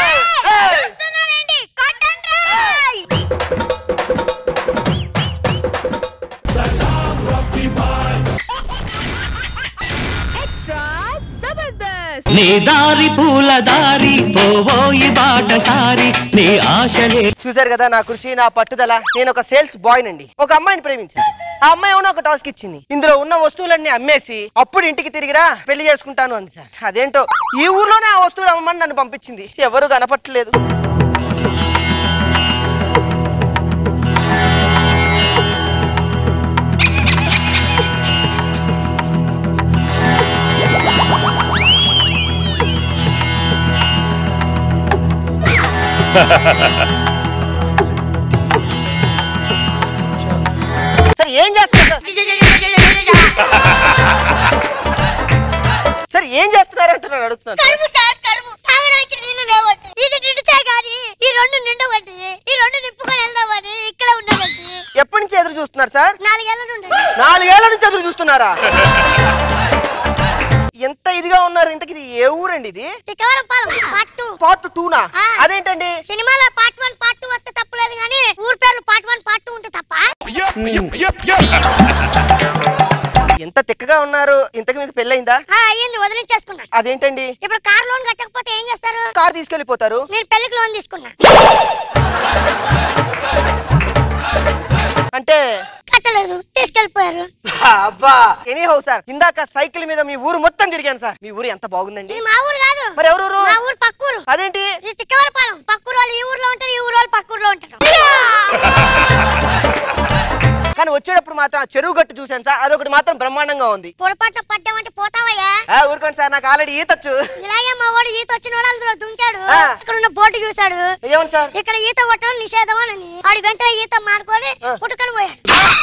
[SPEAKER 9] నీ దారి పూల దారి పోవోయి బాటసారి నీ ఆశలే.
[SPEAKER 3] చూసారు కదా నా కృషి, నా పట్టుదల. నేను ఒక సేల్స్ బాయ్ నండి. ఒక అమ్మాయిని ప్రేమించాను. ఆ అమ్మాయి ఏమో ఒక టాస్క్ ఇచ్చింది. ఇందులో ఉన్న వస్తువులన్నీ అమ్మేసి అప్పుడు ఇంటికి తిరిగిరా పెళ్లి చేసుకుంటాను అంది సార్. అదేంటో ఈ ఊర్లోనే ఆ వస్తువులు అమ్మని నన్ను పంపించింది. ఎవరు కనపట్టలేదు. సార్ ఏం చేస్తున్నారు? సార్ ఏం చేస్తున్నారు అంటున్నారు, అడుగుతున్నారు.
[SPEAKER 8] కడుపు సార్ కడుపు తాగడానికి నీళ్లు లేవట్టి. ఇది నిండితే గాని ఈ రెండు నిండవట్టి. ఈ రెండు నింపుకొని వెళ్దామని ఇక్కడ ఉండవట్టి.
[SPEAKER 3] ఎప్పటి నుంచి ఎదురు చూస్తున్నారు సార్?
[SPEAKER 8] నాలుగేళ్ల నుండి.
[SPEAKER 3] నాలుగేళ్ల నుంచి ఎదురు చూస్తున్నారా? ఎంత ఇదిగా ఉన్నారు. ఇంతకి ఇది ఏ ఊరండి? ఇది పార్ట్ టూ నా? అదేంటండి?
[SPEAKER 8] సినిమాలో పార్ట్ వన్ పార్ట్ టూ వస్తే తప్పలేదు కానీ ఊరు పేర్లు పార్ట్ వన్ పార్ట్ టూ ఉంటే తప్ప.
[SPEAKER 3] ఎంత తిక్కగా ఉన్నారు. ఇంతకు మీకు పెళ్ళయిందా?
[SPEAKER 8] అయ్యింది, వదిలించేసుకున్నా.
[SPEAKER 3] అదేంటండి?
[SPEAKER 8] ఇప్పుడు కార్ లోన్ కట్టకపోతే ఏం చేస్తారు?
[SPEAKER 3] కార్ తీసుకెళ్లిపోతారు.
[SPEAKER 8] నేను పెళ్లికి లోన్ తీసుకున్నా.
[SPEAKER 3] అంటే
[SPEAKER 8] కట్టలేదు, తీసుకెళ్లిపోయారు.
[SPEAKER 3] అబ్బా ఎనీ హౌ సార్, ఇందాక సైకిల్ మీద మీ ఊరు మొత్తం తిరిగాను సార్. మీ ఊరు ఎంత బాగుందండి.
[SPEAKER 8] మా ఊరు కాదు.
[SPEAKER 3] మరి ఎవరు?
[SPEAKER 8] మా ఊరు పక్కూరు.
[SPEAKER 3] అదేంటి?
[SPEAKER 8] తిక్కవరపాలెం. పక్కూరు వాళ్ళు ఈ ఊర్లో ఉంటారు, ఈ ఊరు వాళ్ళు పక్కూరులో ఉంటారు.
[SPEAKER 3] కానీ వచ్చేటప్పుడు మాత్రం చెరువు గట్టు చూశాను సార్. అదొకటి మాత్రం బ్రహ్మాండంగా ఉంది.
[SPEAKER 8] పొరపాటున పడ్డామంటే పోతావయ్యా.
[SPEAKER 3] ఊరుకోండి సార్, నాకు ఆల్రెడీ ఈతొచ్చు.
[SPEAKER 8] ఇలాగే మా వాడు ఈత వచ్చిన వాడు అందులో దుంకాడు. ఇక్కడ ఉన్న బోర్డు చూశాడు.
[SPEAKER 3] ఏమని సార్? ఇక్కడ
[SPEAKER 8] ఈత కొట్టడం నిషేధం అని. ఆడి వెంటనే ఈత మానుకొని పుట్టుకొని పోయాడు.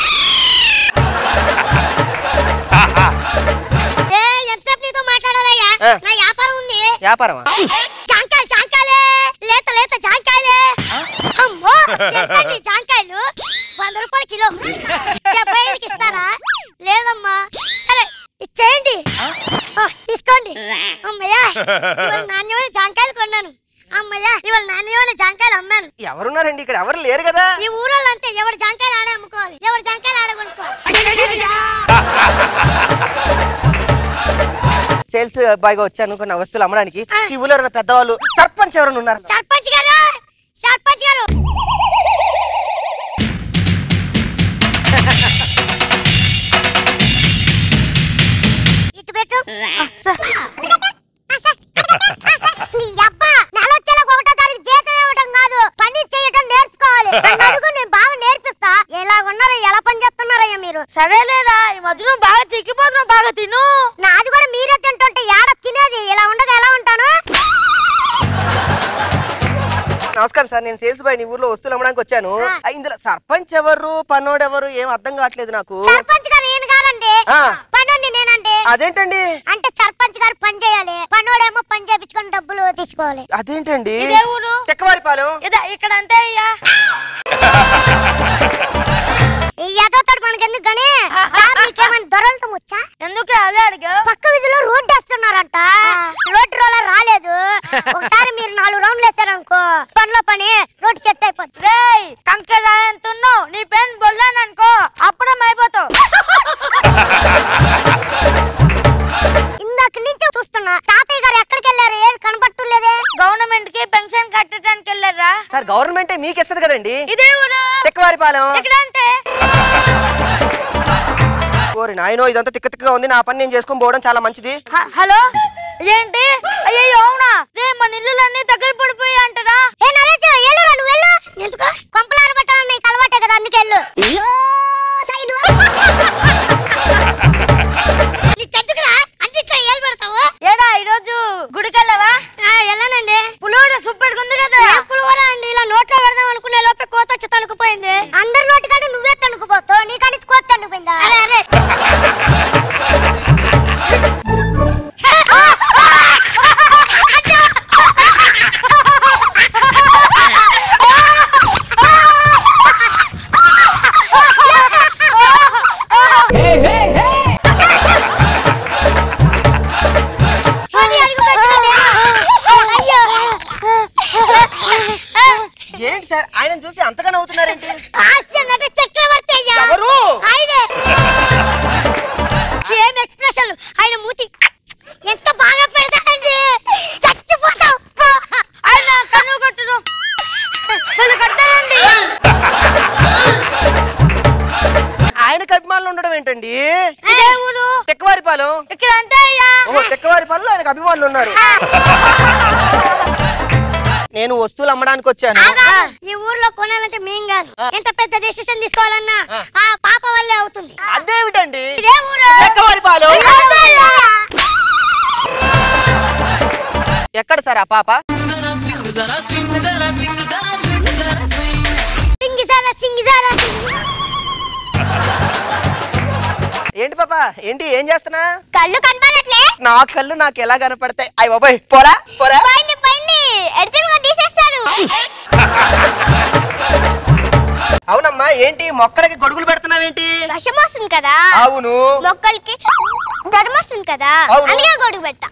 [SPEAKER 8] ఎంతసేపు నీతో మాట్లాడాలయ్యా? నా వ్యాపారం ఉంది.
[SPEAKER 3] వ్యాపారమా?
[SPEAKER 8] జాంకాయలు జాంకాయలే, లేత లేత జాంకాయలే. అమ్మో చెప్పండి, జాంకాయలు వంద రూపాయలు కిలో. డెబ్బై ఐదుకి ఇస్తారా? లేదమ్మా. సరే ఇచ్చేయండి, తీసుకోండి. అమ్మయ్యా ఇవాళ నాణ్యమైన జాంకాయలు కొన్నాను. అమ్మయ్యా ఇవాళ నాణ్యమైన జాంకాయలు అమ్మాను.
[SPEAKER 3] ఎవరున్నారండి ఇక్కడ? ఎవరు లేరు కదా.
[SPEAKER 8] ఈ ఊరోళ్ళు అంతే, ఎవరు జాంకాయలు ఆడే అమ్ముకోవాలి, ఎవరు జాంకాయలు ఆడ కొనుక్కోవాలి.
[SPEAKER 3] సేల్స్ బాయ్ గా వచ్చాను కొన్ని వస్తువులు అమ్మడానికి. ఈ ఊళ్ళో ఎవరైనా పెద్దవాళ్ళు, సర్పంచ్ ఎవరైనా ఉన్నారు?
[SPEAKER 8] సర్పంచ్ గారు, సర్పంచ్ గారు ఇటు పెట్టు. ఒకటో తారీఖు జీతం ఇవ్వటం కాదు, పని చేయటం నేర్చుకోవాలి. నేను బాగా నేర్పిస్తా. ఎలా ఉన్నారో, ఎలా పని చేస్తున్నారయ్యా మీరు? సరేలేరా, ఈ మధ్యలో బాగా చిక్కిపోతున్నావు, బాగా తిను. నాది కూడా మీరే తింటుంటే ఏడ తినేది. ఇలా ఉండగా ఎలా ఉంటాను?
[SPEAKER 3] నమస్కారం సార్, నేను సేల్స్ బాయ్. నీ ఊర్లో వస్తువులు అమ్మడానికి వచ్చాను. ఇందులో సర్పంచ్ ఎవరు, పన్నోడు ఎవరు, ఏం అర్థం కావట్లేదు నాకు.
[SPEAKER 8] సర్పంచ్ గారు ఈయన కాదండి, పన్నోడిని నేనండి.
[SPEAKER 3] అదేంటండి?
[SPEAKER 8] అంటే సర్పంచ్ గారు పని చేయాలి, పన్నోడేమో పని చేయించుకొని డబ్బులు తీసుకోవాలి.
[SPEAKER 3] అదేంటండి?
[SPEAKER 8] తెక్కవారిపాలెం ఇక్కడ అంతే అయ్యా. ఈ ఎదోతాడు మనకి ఎందుకు గానీ సార్ మీకేమైనా దొరలటం వచ్చా? ఎందుకు అలా అడిగా? పక్క వీధిలో రోడ్డు వేస్తున్నారంట, రోడ్డు రోలర్ రాలేదు. ఒకసారి మీరు నాలుగు రౌండ్లు వేసారనుకో పనిలో పని రోడ్డు సెట్ అయిపోతుంది. రేయ్ కంకె రాయంతున్నావు, నీ పెన్ బొల్లాననుకో అప్పుడే అయిపోతావు. ఇందాక నుంచి చూస్తున్నా తాతయ్య గారు ఎక్కడికి వెళ్ళారు? ఏమి కనపట్టలేదే. గవర్నమెంట్ కి పెన్షన్ కట్టడానికి వెళ్ళారా?
[SPEAKER 3] సార్ గవర్నమెంటే మీకు ఇస్తుంది కదండి.
[SPEAKER 8] ఇదే ఊరు
[SPEAKER 3] తిక్కవారిపాలెం.
[SPEAKER 8] ఎక్కడంటే?
[SPEAKER 3] ఓరి నాయనో ఇదంతా తిక్క తిక్కగా ఉంది, నా పని నేను చేసుకొని పోవడం చాలా మంచిది.
[SPEAKER 8] హలో ఏంటి? అయ్యో అవునా రే మన ఇల్లులన్నీ దగ్గర పడిపోయి అంటారా? ఏ నరేష్ ఎల్లురా నువ్వు వెళ్ళు. ఎందుకు? కొంపలారు పట్టాలని నీకు అలవాటే కదా అందుకే వెళ్ళు. ఏడా ఈరోజు గుడికి వెళ్ళావా? వెళ్ళానండి. పులిహోర సూపర్ ఉంది కదా. పులిహోర అండి ఇలా నోట్లో పెడదాం అనుకునే లోపే కోత వచ్చి తనుకుపోయింది. అందరి నోటి కాదు నువ్వే తనుకుపోతావు, నీ కానీ కోత తనుకుపోయిందా? అరే అరే
[SPEAKER 3] ఏంటి సార్ ఆయన చూసి అంతగా నవ్వుతున్నారేంటి?
[SPEAKER 8] చక్రవర్తి సేమ్ ఎక్స్ప్రెషన్ ఆయన మూతి ఎంత బాగా పెడతాడండి చచ్చిపోతావు. ఆయన కన్ను కొట్టును కట్టారండి.
[SPEAKER 3] ఆయనకు అభిమానులు ఉండడం ఏంటండి?
[SPEAKER 8] ఇదే ఊరు
[SPEAKER 3] తిక్కవారిపాలెం.
[SPEAKER 8] ఇక్కడ అంతే అయ్యా.
[SPEAKER 3] ఓహో తిక్కవారిపాలెంలో ఆయనకు అభిమానులు ఉన్నారు. నేను వస్తువులు అమ్మడానికి వచ్చాను.
[SPEAKER 8] ఈ ఊర్లో కొనాలంటే మేం కాదు, ఎంత పెద్ద డెసిషన్ తీసుకోవాలన్నా ఆ పాప వల్లే అవుతుంది.
[SPEAKER 3] అదేమిటండి?
[SPEAKER 8] ఇదే ఊరు
[SPEAKER 3] తిక్కవారిపాలెం. ఎక్కడ సార్ ఆ పాప? ఏంటి పాప ఏంటి ఏం చేస్తున్నా?
[SPEAKER 8] కళ్ళు కనపడట్లే.
[SPEAKER 3] నా కళ్ళు నాకు ఎలా కనపడతాయి? అయ్య బాబాయ్ పోరా పోరా.
[SPEAKER 8] పైని పైని ఎడిటింగ్ గా తీసేస్తారు.
[SPEAKER 3] అవునమ్మా ఏంటి మొక్కలకి గొడుగులు పెడుతున్నావేంటి?
[SPEAKER 8] వర్షం వస్తుంది కదా.
[SPEAKER 3] అవును.
[SPEAKER 8] మొక్కలకి ధర్మ వస్తుంది కదా అందుకే గొడుగు పెడతా.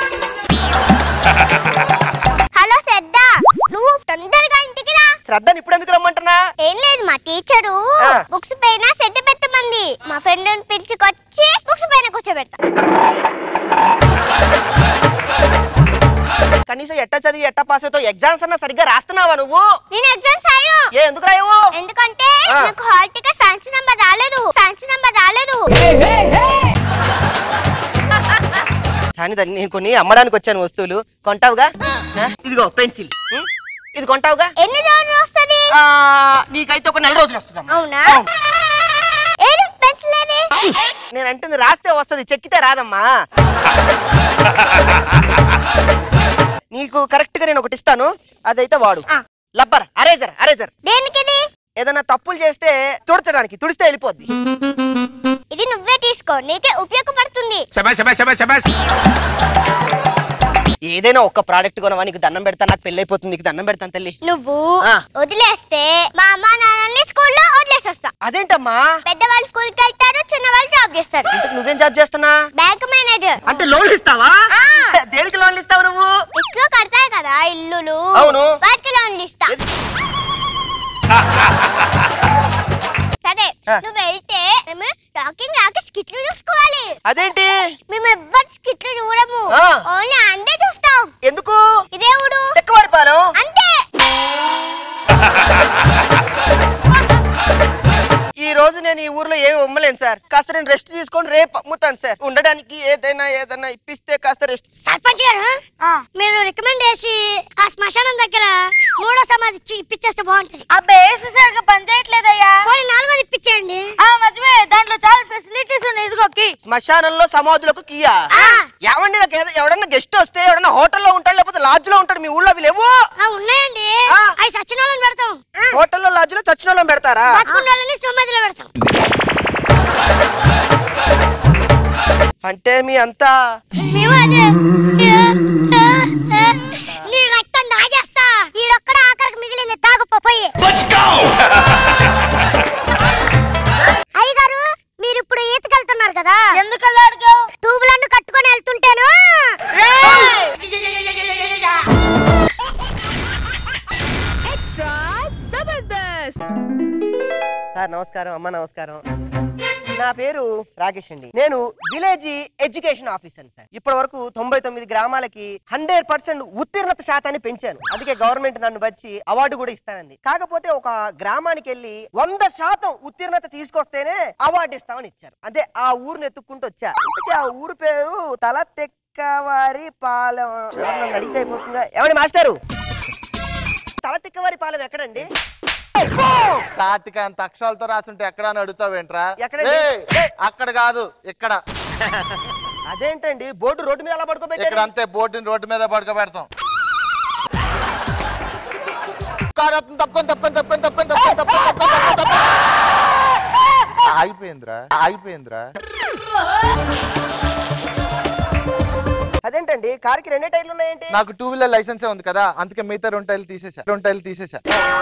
[SPEAKER 8] హలో శ్రద్ధ నువ్వు తొందరగా ఇంటికి రా.
[SPEAKER 3] శ్రద్ధని ఇప్పుడు ఎందుకు రమ్మంటున్నా?
[SPEAKER 8] ఏం లేదు మా టీచరు బుక్స్ పైన సెట్ పెట్టమంది. మా ఫ్రెండ్ పిలిచికొచ్చి బుక్స్ పైన కూర్చోబెడతా.
[SPEAKER 3] కనీసం ఎట్టా చదివి ఎట్టా పాస్ అవుతావు? ఎగ్జామ్స్ అన్నా సరిగ్గా రాస్తున్నావా నువ్వు?
[SPEAKER 8] నేను ఎగ్జామ్స్ రాయను.
[SPEAKER 3] ఏ ఎందుకు రాయవు?
[SPEAKER 8] ఎందుకంటే నాకు హాల్ టికెట్ ఫ్యాన్సీ నంబర్ రాలేదు. ఫ్యాన్సీ నంబర్ రాలేదు.
[SPEAKER 3] కానీ దాన్ని నేను కొన్ని అమ్మడానికి వచ్చాను వస్తువులు. కొంటావుగా? ఇదిగో పెన్సిల్, ఇది కొంటావుగా?
[SPEAKER 8] ఎన్ని రోజులు వస్తుంది?
[SPEAKER 3] నీకైతే ఒక నెల రోజులు వస్తుంది.
[SPEAKER 8] అవునా? ఏది పెన్సిల్ ఏది?
[SPEAKER 3] నేను అంటుంది రాస్తే వస్తుంది, చెక్కితే రాదమ్మా. నీకు కరెక్ట్ గా నేను ఒకటి ఇస్తాను, అదైతే వాడు. లబ్బర్ అరేజర్ అరేజర్.
[SPEAKER 8] దేనికిది?
[SPEAKER 3] ఏదైనా తప్పులు చేస్తే తుడచడానికి, తుడిస్తే వెళ్ళిపోద్ది.
[SPEAKER 8] ఇది నువ్వే తీసుకో, నీకే ఉపయోగపడుతుంది.
[SPEAKER 3] ఏదైనా ఒక్క ప్రోడక్ట్ కొనవా? నీకు దండం పెడతా, నాకు పెళ్లి అయిపోతుంది, నీకు దండం పెడతాను తల్లి.
[SPEAKER 8] నువ్వు వదిలేస్తే మా అమ్మ నాన్నని స్కూల్లో వదిలేసి వస్తా.
[SPEAKER 3] అదేంటమ్మా?
[SPEAKER 8] పెద్దవాళ్ళు స్కూల్ కి వెళ్తారు, చిన్న వాళ్ళు జాబ్ చేస్తారు.
[SPEAKER 3] నువ్వేం జాబ్ చేస్తున్నా?
[SPEAKER 8] Bank manager.
[SPEAKER 3] అంటే లోన్లు ఇస్తావా? దేనికి లోన్లు ఇస్తావు నువ్వు?
[SPEAKER 8] ఇల్లు కడతాయి కదా ఇల్లులు.
[SPEAKER 3] అవును.
[SPEAKER 8] వాటికి లోన్లు ఇస్తా. సరే నువ్వు వెళ్తే మేము టాకింగ్ రాకి స్కిట్లు చూసుకోవాలి.
[SPEAKER 3] అదేంటి?
[SPEAKER 8] మేము ఎవ్వరు స్కిట్లు చూడము, ఓన్లీ అందే చూస్తాం.
[SPEAKER 3] ఎందుకు?
[SPEAKER 8] ఇదే ఊడు
[SPEAKER 3] తిక్కవారిపాలెం.
[SPEAKER 8] అంతే.
[SPEAKER 3] ఈ రోజు నేను ఈ ఊర్లో ఏమి అమ్మలేను సార్. కాస్త నేను రెస్ట్ తీసుకొని రేపు అమ్ముతాను సార్. ఉండడానికి ఏదైనా ఏదైనా ఇప్పిస్తే కాస్త రెస్ట్.
[SPEAKER 8] సర్పంచ్ గారు మీరు రికమెండ్ చేసి ఆ శ్మశానం దగ్గర మూడో సమాధి ఇప్పించేస్తే బాగుంటది. అబ్బాయి వేసేసరిగా పని చేయట్లేదయ్యా. పోనీ నాలుగోది ఇప్పించండి. మధ్య దాంట్లో చాలా ఫెసిలిటీస్ ఉన్నాయి. ఇదిగోకి
[SPEAKER 3] శ్మశానంలో సమాధులకు కియా. ఏమండి నాకు ఎవడన్నా గెస్ట్ వస్తే ఎవడన్నా హోటల్లో ఉంటాడు లేకపోతే లాడ్జ్ లో ఉంటాడు. మీ ఊళ్ళో అవి లేవు?
[SPEAKER 8] ఉన్నాయండి, అవి సచిన వాళ్ళని పెడతాం.
[SPEAKER 3] హోటల్లో లాడ్జ్ లో చచ్చిన వాళ్ళని పెడతారా?
[SPEAKER 8] సమాధిలో పెడతాం.
[SPEAKER 3] అంటే మీ అంతా
[SPEAKER 8] నీ రక్తం నాగేస్తా. ఈడొక్కడ ఆఖరికి మిగిలింది తాగుపోయి. అయ్యగారు
[SPEAKER 3] సార్ నమస్కారం, అమ్మ నమస్కారం. నా పేరు రాకేష్ అండి. నేను విలేజ్ ఎడ్యుకేషన్ ఆఫీసర్ సార్. ఇప్పటి వరకు తొంభై తొమ్మిది గ్రామాలకి హండ్రెడ్ పర్సెంట్ ఉత్తీర్ణత శాతాన్ని పెంచాను. అందుకే గవర్నమెంట్ నన్ను వచ్చి అవార్డు కూడా ఇస్తానంది. కాకపోతే ఒక గ్రామానికి వెళ్ళి వంద శాతం ఉత్తీర్ణత తీసుకొస్తేనే అవార్డు ఇస్తామని ఇచ్చారు. అంటే ఆ ఊరిని ఎత్తుక్కుంటూ వచ్చా. అందుకే ఆ ఊరు పేరు తల తెక్కవారి పాలెం. అడిగితే అయిపోతుందా? ఏమండి మాస్టారు, తల తెక్కవారి పాలెం ఎక్కడండి?
[SPEAKER 7] తాటిక అంత అక్షరాలతో రాసుంటే ఎక్కడ అని అడుగుతావేంట్రా? అక్కడ కాదు, ఇక్కడ.
[SPEAKER 3] అదేంటండి బోర్డు రోడ్డు మీద అలా పడుకోబెట్టారు?
[SPEAKER 7] ఇక్కడ అంతే, బోర్డుని రోడ్డు మీద పడుకోబెడతాం. తప్పని తప్పని తప్పని తప్పని తప్పని తప్పని ఆగిపోయిందిరా ఆగిపోయిందిరా
[SPEAKER 3] అదేంటండి కార్కి రెండే టైర్లు ఉన్నాయంటే?
[SPEAKER 7] నాకు టూ వీలర్ లైసెన్సే ఉంది కదా, అందుకే మిగతా రెండు టైర్లు తీసేసా రెండు టైర్లు తీసేసా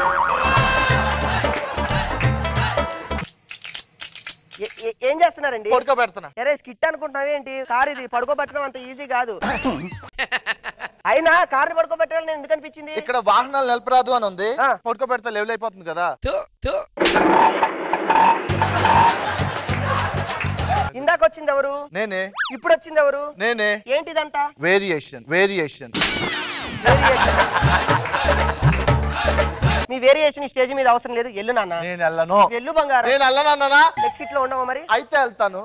[SPEAKER 3] ఏం చేస్తున్నారండి?
[SPEAKER 7] పడుకోబెడుతున్నా.
[SPEAKER 3] అరే స్కిట్ అనుకుంటున్నావు ఏంటి? కార్ ఇది పడుకోబెట్టడం అంత ఈజీ కాదు. అయినా కార్ పడుకోబెట్టాలని ఎందుకు అనిపించింది?
[SPEAKER 7] ఇక్కడ వాహనాలు నిలపరాదు అని ఉంది, పడుకోబెడితే లెవెల్ అయిపోతుంది కదా.
[SPEAKER 3] ఇందాక వచ్చింది ఎవరు?
[SPEAKER 7] నేనే.
[SPEAKER 3] ఇప్పుడు వచ్చింది ఎవరు?
[SPEAKER 7] నేనే.
[SPEAKER 3] ఏంటిదంతా?
[SPEAKER 7] వేరియేషన్ వేరియేషన్
[SPEAKER 3] మీ వేరియేషన్ స్టేజ్ మీద అవసరం లేదు, ఎల్లు నాన్న.
[SPEAKER 7] నేను వెళ్ళను.
[SPEAKER 3] ఎల్లు బంగారం.
[SPEAKER 7] నేను వెళ్ళనన్నా.
[SPEAKER 3] నెక్స్ట్ కిట్ లో ఉండవా మరి?
[SPEAKER 7] అయితే వెళ్తాను.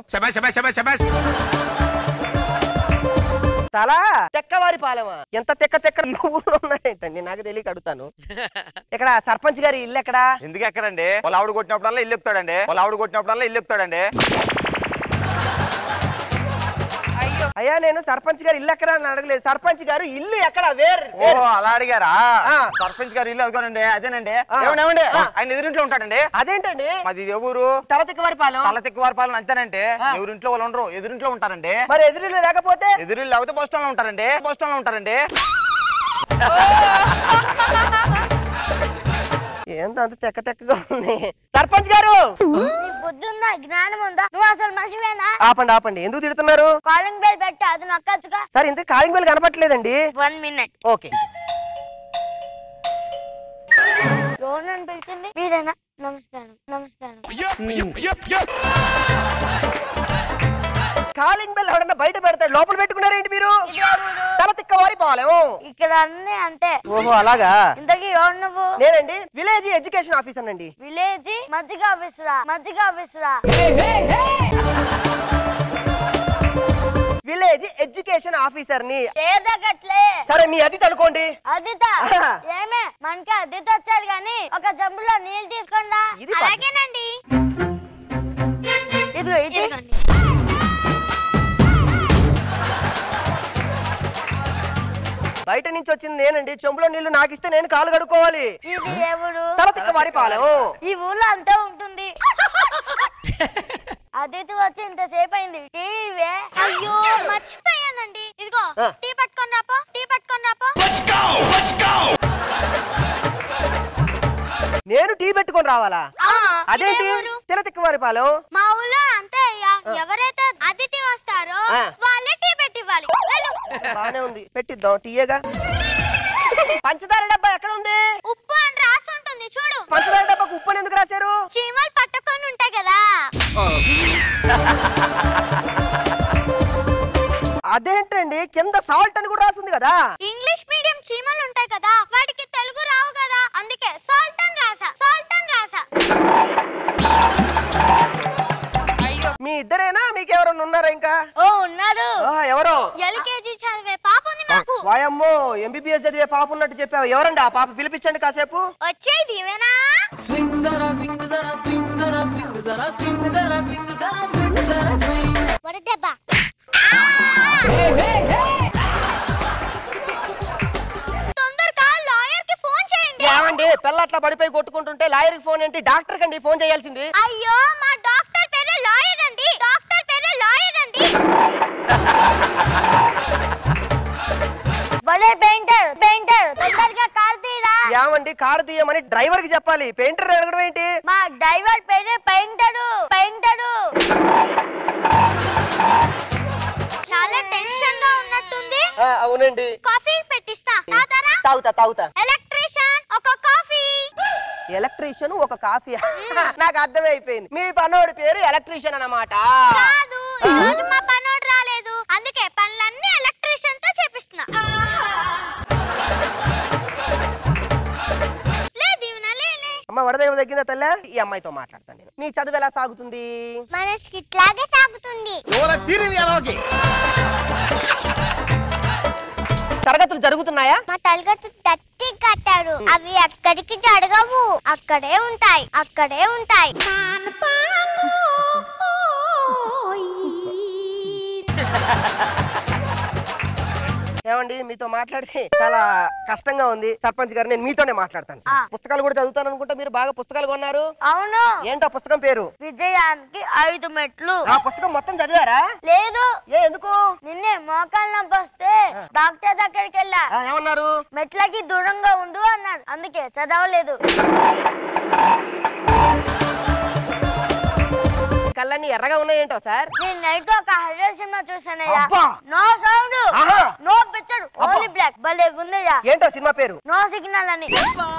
[SPEAKER 3] తలా తెక్కవారి పాలెమా? ఎంత తెక్క తెక్క ఈ ఊర్లో ఉన్నాయేంటండి, నాకు తెలియక అడుగుతాను. ఇక్కడ సర్పంచ్ గారి ఇల్లు ఎక్కడా?
[SPEAKER 5] ఎందుకు ఎక్కడండి? వాళ్ళ ఆవిడ కొట్టినప్పుడల్లా ఇల్లు ఎక్కుతాడండి. వాళ్ళ ఆవిడ కొట్టినప్పుడల్లా ఇల్లు ఎక్కుతాడండి.
[SPEAKER 3] అయ్యా నేను సర్పంచ్ గారు ఇల్లు ఎక్కడ అని అడగలేదు. సర్పంచ్ గారు ఇల్లు ఎక్కడ? వేరు.
[SPEAKER 5] ఓహో అలా అడిగారా? సర్పంచ్ గారు ఇల్లు అడుగుతానండి. అదేనండి. ఏమండి ఆయన ఎదురింట్లో ఉంటాడండి.
[SPEAKER 3] అదేంటండి?
[SPEAKER 5] అది ఎవరు?
[SPEAKER 3] తల తిక్కవారి పాలెం.
[SPEAKER 5] తల తిక్కవారి పాలెం అంతేనంటే ఎవరింట్లో వాళ్ళు ఉండరు, ఎదురింట్లో ఉంటారండి.
[SPEAKER 3] మరి ఎదురిల్లు లేకపోతే?
[SPEAKER 5] ఎదురిల్లు లేకపోతే బస్ స్టాండ్ లో ఉంటారండి. బస్ స్టాండ్ లో ఉంటారండి.
[SPEAKER 3] ఏంటో అంత తెక్క తెక్కగా ఉంది. సర్పంచ్ గారు
[SPEAKER 8] బుద్ధుందా, జ్ఞానం ఉందా? నువ్వు అసలు మనిషివేనా?
[SPEAKER 3] ఆపండి ఆపండి, ఎందుకు తిడుతున్నారు?
[SPEAKER 8] కాలింగ్ బెల్ పెట్టి అది నొక్కచ్చుగా.
[SPEAKER 3] సార్ ఇంత కాలింగ్ బెల్ కనపట్లేదండి.
[SPEAKER 8] One minute.
[SPEAKER 3] ఓకే.
[SPEAKER 8] ఎవరు నన్ను పిలిచింది? మీరేనా? నమస్కారం నమస్కారం.
[SPEAKER 3] కాలింగ్ బెల్ ఎవడన్నా బయట పెడతాడు, లోపల పెట్టుకున్నారేంటి మీరు? తల తిక్కవారి పాలెం.
[SPEAKER 8] ఇక్కడ అన్నీ అంతే.
[SPEAKER 3] ఓహో అలాగా.
[SPEAKER 8] ఇంతకీ ఎవరు నువ్వు?
[SPEAKER 3] నేనండి విలేజ్ ఎడ్యుకేషన్ ఆఫీసర్ అండి.
[SPEAKER 8] విలేజ్ మజ్జిగ ఆఫీసరా? మజ్జిగ ఆఫీసరా?
[SPEAKER 3] విలేజ్ ఎడ్యుకేషన్ ఆఫీసర్ ని.
[SPEAKER 8] ఏదగట్లే.
[SPEAKER 3] సరే మీ అదిత అనుకోండి.
[SPEAKER 8] అదిత ఏమే మనకి అదిత వచ్చాడు గాని ఒక జంబులో నీళ్ళు తీసుకోండా. అలాగేనండి. ఇదిగో ఇది.
[SPEAKER 3] బయట నుంచి వచ్చింది నేనండి. చెంబులో నీళ్లు నాకిస్తే నేను కాలు కడుక్కోవాలి.
[SPEAKER 8] ఇది ఎవరు?
[SPEAKER 3] తల తిక్కవారి పాలెం.
[SPEAKER 8] ఈ ఊళ్ళో అంతా ఉంటుంది. అదితి వచ్చి ఇంతసేపు అయింది. టీవీ. అయ్యో మర్చిపోయానండి. ఇదిగో టీ పట్టుకొని రాపో, టీ పట్టుకొని రాపో.
[SPEAKER 3] నేను టీ పెట్టుకొని రావాలా? అదేంటి తెల తిక్కవారి పాలెం?
[SPEAKER 8] మా ఊళ్ళో అంతే అయ్యా. ఎవరైతే అతిథి వస్తారో వాళ్ళే టీ పెట్టివ్వాలి.
[SPEAKER 3] బానే ఉంది, పెట్టిద్దాం. టీయేగా. పంచదార డబ్బా ఎక్కడ ఉంది?
[SPEAKER 8] ఉప్పు అని రాసి ఉంటుంది చూడు.
[SPEAKER 3] పంచదార డబ్బాకు ఉప్పు ఎందుకు రాశారు?
[SPEAKER 8] చీమలు పట్టుకొని ఉంటాయి కదా.
[SPEAKER 3] అదేంటండి కింద సాల్ట్ అని కూడా రాసింది కదా.
[SPEAKER 8] ఇంగ్లీష్ మీడియం చీమలు ఉంటాయి కదా, వాటికి తెలుగు రావు కదా, అందుకే సాల్ట్ అని రాసా. సాల్ట్ అని రాసా.
[SPEAKER 3] మీ ఇద్దరేనా? మీకెవరన్నా ఉన్నారా ఇంకా?
[SPEAKER 8] ఓ ఉన్నారు.
[SPEAKER 3] ఎవరో?
[SPEAKER 8] ఎల్కేజీ చదివే పాప ఉంది మాకు.
[SPEAKER 3] వాయమ్మో ఎంబీబీఎస్ చదివే పాప ఉన్నట్టు చెప్పావు. ఎవరండి ఆ పాప? పిలిపించండి కాసేపు.
[SPEAKER 8] వచ్చేది ఇవేనా? వడదెబ్బా. తొందరగా లాయర్ కి ఫోన్ చేయండి.
[SPEAKER 3] ఏమండి పిల్లట్లా పడిపోయి కొట్టుకుంటుంటే లాయర్ కి ఫోన్ ఏంటి? డాక్టర్ కండి ఫోన్ చేయాల్సింది.
[SPEAKER 8] అయ్యో మా డాక్టర్ పేరే లాయర్ అండి. డాక్టర్ పేరే లాయర్ అండి. భలే పెయింటర్ పెయింటర్ తొందరగా కార్ తీరా.
[SPEAKER 3] ఏమండి కార్ తీయమని డ్రైవర్ కి చెప్పాలి, పెయింటర్ అడగడం ఏంటి?
[SPEAKER 8] మా డ్రైవర్ పేరే పెయింటరు పెయింటరు. చాలా టెన్షన్ గా ఉన్నట్టుంది.
[SPEAKER 3] అవునండి.
[SPEAKER 8] కాఫీ పెట్టిస్తా. తాగుతారా?
[SPEAKER 3] తాగుతా తాగుతా.
[SPEAKER 8] ఎలక్ట్రీషియన్ ఒక కాఫీ.
[SPEAKER 3] ఎలక్ట్రీషియన్ ఒక కాఫీ. నాకు అర్థమైపోయింది, మీ పనోడి పేరు ఎలక్ట్రీషియన్ అన్నమాట.
[SPEAKER 8] కాదు, ఈ రోజు మా పనోడు రాలేదు, అందుకే పనులన్నీ ఎలక్ట్రీషియన్ తో చేపిస్తున్నా.
[SPEAKER 3] అమ్మ వడదైవం తగ్గిందా తల్లి? ఈ అమ్మాయితో మాట్లాడతాను నేను. నీ చదువు ఎలా సాగుతుంది?
[SPEAKER 8] మనకి ఇట్లాగే సాగుతుంది.
[SPEAKER 3] తరగతులు జరుగుతున్నాయా?
[SPEAKER 8] మా తరగతులు తట్టి కట్టారు, అవి అక్కడికి జరగవు, అక్కడే ఉంటాయి, అక్కడే ఉంటాయి.
[SPEAKER 3] ఏమండి, మీతో మాట్లాడితే చాలా కష్టంగా ఉంది. సర్పంచ్ గారు, నేను మీతోనే మాట్లాడతాను. పుస్తకాలు కూడా చదువుతాను అనుకుంటా, మీరు బాగా పుస్తకాలు కొన్నారు.
[SPEAKER 4] అవును.
[SPEAKER 3] ఏంటో పుస్తకం పేరు?
[SPEAKER 4] విజయానికి ఐదు మెట్లు.
[SPEAKER 3] ఆ పుస్తకం మొత్తం చదివారా?
[SPEAKER 4] లేదు.
[SPEAKER 3] ఏ ఎందుకు?
[SPEAKER 4] నిన్నే మోకాలు నొప్పి వస్తే డాక్టర్ దగ్గరికి వెళ్ళా.
[SPEAKER 3] ఏమన్నారు?
[SPEAKER 4] మెట్లకి దూరంగా ఉండు అన్నాడు, అందుకే చదవలేదు.
[SPEAKER 3] కళ్ళన్నీ ఎర్రగా ఉన్నాయేంటో సార్?
[SPEAKER 4] నేను నైట్ ఒక హర్రర్ సినిమా చూసానయ్యా. No sound, no picture, only black. భలే ఉందయ్యా.
[SPEAKER 3] ఏంటో సినిమా పేరు?
[SPEAKER 4] నో సిగ్నల్ అని.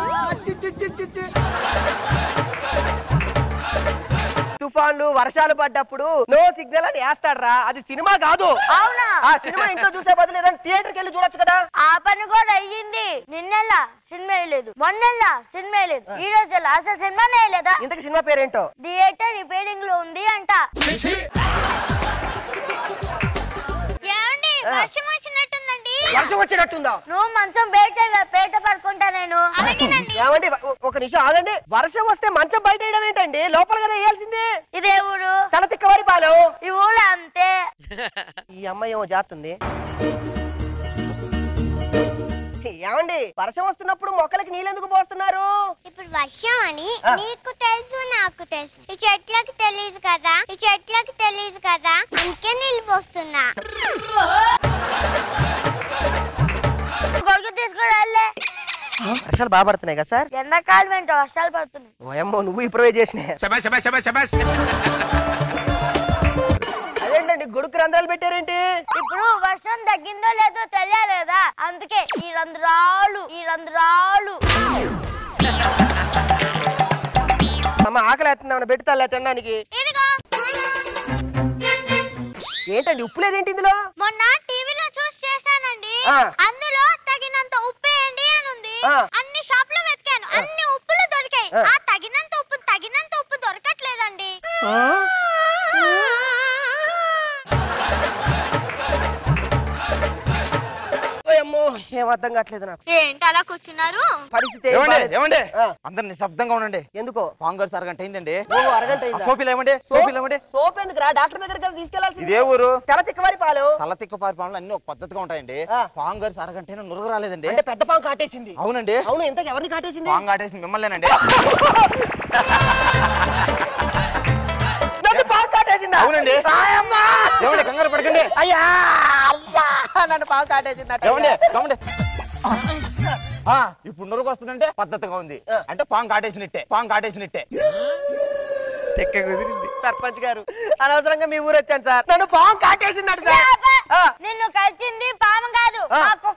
[SPEAKER 3] తుఫాన్లు వర్షాలు పడ్డప్పుడు నో సిగ్నల్ అని వేస్తాడరా, అది సినిమా కాదు.
[SPEAKER 4] అవునా?
[SPEAKER 3] ఆ సినిమా ఇంట్లో చూసే బదులు ఏదైనా థియేటర్కి వెళ్ళి చూడొచ్చు కదా.
[SPEAKER 4] ఆ పని కూడా అయ్యింది. నిన్నెల్లా సినిమా వేయలేదు, మొన్నెల్లా సినిమా వేయలేదు, ఈ రోజు అసలు సినిమా వేయలేదా?
[SPEAKER 3] ఇంతకి సినిమా పేరేంటో?
[SPEAKER 4] థియేటర్ రిపేరింగ్ లో ఉంది అంట.
[SPEAKER 8] వర్షం వచ్చినట్టుందండి.
[SPEAKER 3] వర్షం వచ్చినట్టుందా?
[SPEAKER 4] నువ్వు మంచం బయట బయట పడుకుంటా నేను.
[SPEAKER 3] ఏమండి, ఒక నిమిషం ఆగండి. వర్షం వస్తే మంచం బయట వేయడం ఏంటండి? లోపల కదా వేయాల్సిందే.
[SPEAKER 4] ఇదే ఊరు
[SPEAKER 3] తల తిక్కవారి పాలెం.
[SPEAKER 4] ఈ ఊళ్ళో అంతే.
[SPEAKER 3] ఈ అమ్మాయి ఏమో జాతుంది. ఏమండి, వర్షం వస్తున్నప్పుడు మొక్కలకి నీళ్ళెందుకు పోస్తున్నారు?
[SPEAKER 8] ఇప్పుడు వర్షం అని నీకు తెలుసు, నాకు తెలుసు. ఈ చెట్లకి తెలియదు కదా, ఈ చెట్లకి తెలియదు కదా, అందుకే నీళ్ళు పోస్తున్నా.
[SPEAKER 4] గొడుగు తీసుకుని వెళ్ళే.
[SPEAKER 3] వర్షాలు బాగా పడుతున్నాయి కదా సార్?
[SPEAKER 4] ఎండాకాలం ఏంటో వర్షాలు పడుతున్నాయి.
[SPEAKER 3] ఓయమ్మో, నువ్వు ఇంప్రూవ్ చేసినా. అదేంటండి గొడుగు రంధ్రాలు పెట్టారేంటి?
[SPEAKER 4] ఇప్పుడు వర్షం తగ్గిందో లేదో తెలియలేదా, అందుకే ఈ రంధ్రాలు ఈ రంధ్రాలు.
[SPEAKER 3] అమ్మ ఆకలి వేస్తుందా? పెట్టుతా తినడానికి. ఏంటండి ఉప్పు లేదేంటి ఇందులో?
[SPEAKER 8] మొన్న టీవీలో చూసి చేశానండి, అందులో తగినంత ఉప్పు వేయండి అని ఉంది. అన్ని షాప్ లో వెతికాను, అన్ని ఉప్పులు దొరికాయి. ఆ తగినంత ఉప్పు తగినంత ఉప్పు దొరకట్లేదండి.
[SPEAKER 3] ఏం అర్థం కావట్లేదు నాకు.
[SPEAKER 8] ఏంటి అలా కూర్చున్నారు?
[SPEAKER 3] పరిస్థితి
[SPEAKER 5] ఏమండి, అందరు నిశ్శబ్దంగా ఉండండి.
[SPEAKER 3] ఎందుకో?
[SPEAKER 5] పాంగర్స్ అరగంట అయిందండి.
[SPEAKER 3] అరగంట అయిందా?
[SPEAKER 5] సోపులు ఏమండి? సోపులు ఏమండి?
[SPEAKER 3] సోప్ ఎందుకు రా, డాక్టర్ దగ్గరికి తీసుకెళ్ళాలి.
[SPEAKER 5] ఇదే ఊరు?
[SPEAKER 3] తల తిక్కవారి పాలు.
[SPEAKER 5] తల తిక్కవారి పాలు అన్ని ఒక పద్ధతిగా ఉంటాయండి. పాంగర్స్ అరగంట నురుగు రాలేదండి.
[SPEAKER 3] అంటే పెద్ద పాము కాటేసింది.
[SPEAKER 5] అవునండి.
[SPEAKER 3] అవును, ఇంతకు ఎవరిని కాటేసింది?
[SPEAKER 5] పాము కాటేసింది మిమ్మల్నేనండి.
[SPEAKER 3] పాము కాటేసిందా?
[SPEAKER 5] అవునండి. ఏమండి కంగారు పడకండి.
[SPEAKER 3] అయ్యా నన్ను పాము కాటేసింది.
[SPEAKER 5] ఇప్పుడు నురుగు వస్తుందంటే పద్ధతిగా ఉంది, అంటే పాము కాటేసినట్టే. పాము కాటేసినట్టే.
[SPEAKER 3] సర్పంచ్ గారు, అనవసరంగా మీ ఊరు వచ్చాను సార్. నన్ను పాము కాటేసిందట సార్.
[SPEAKER 4] నిన్ను కలిసింది పాము కాదు, మా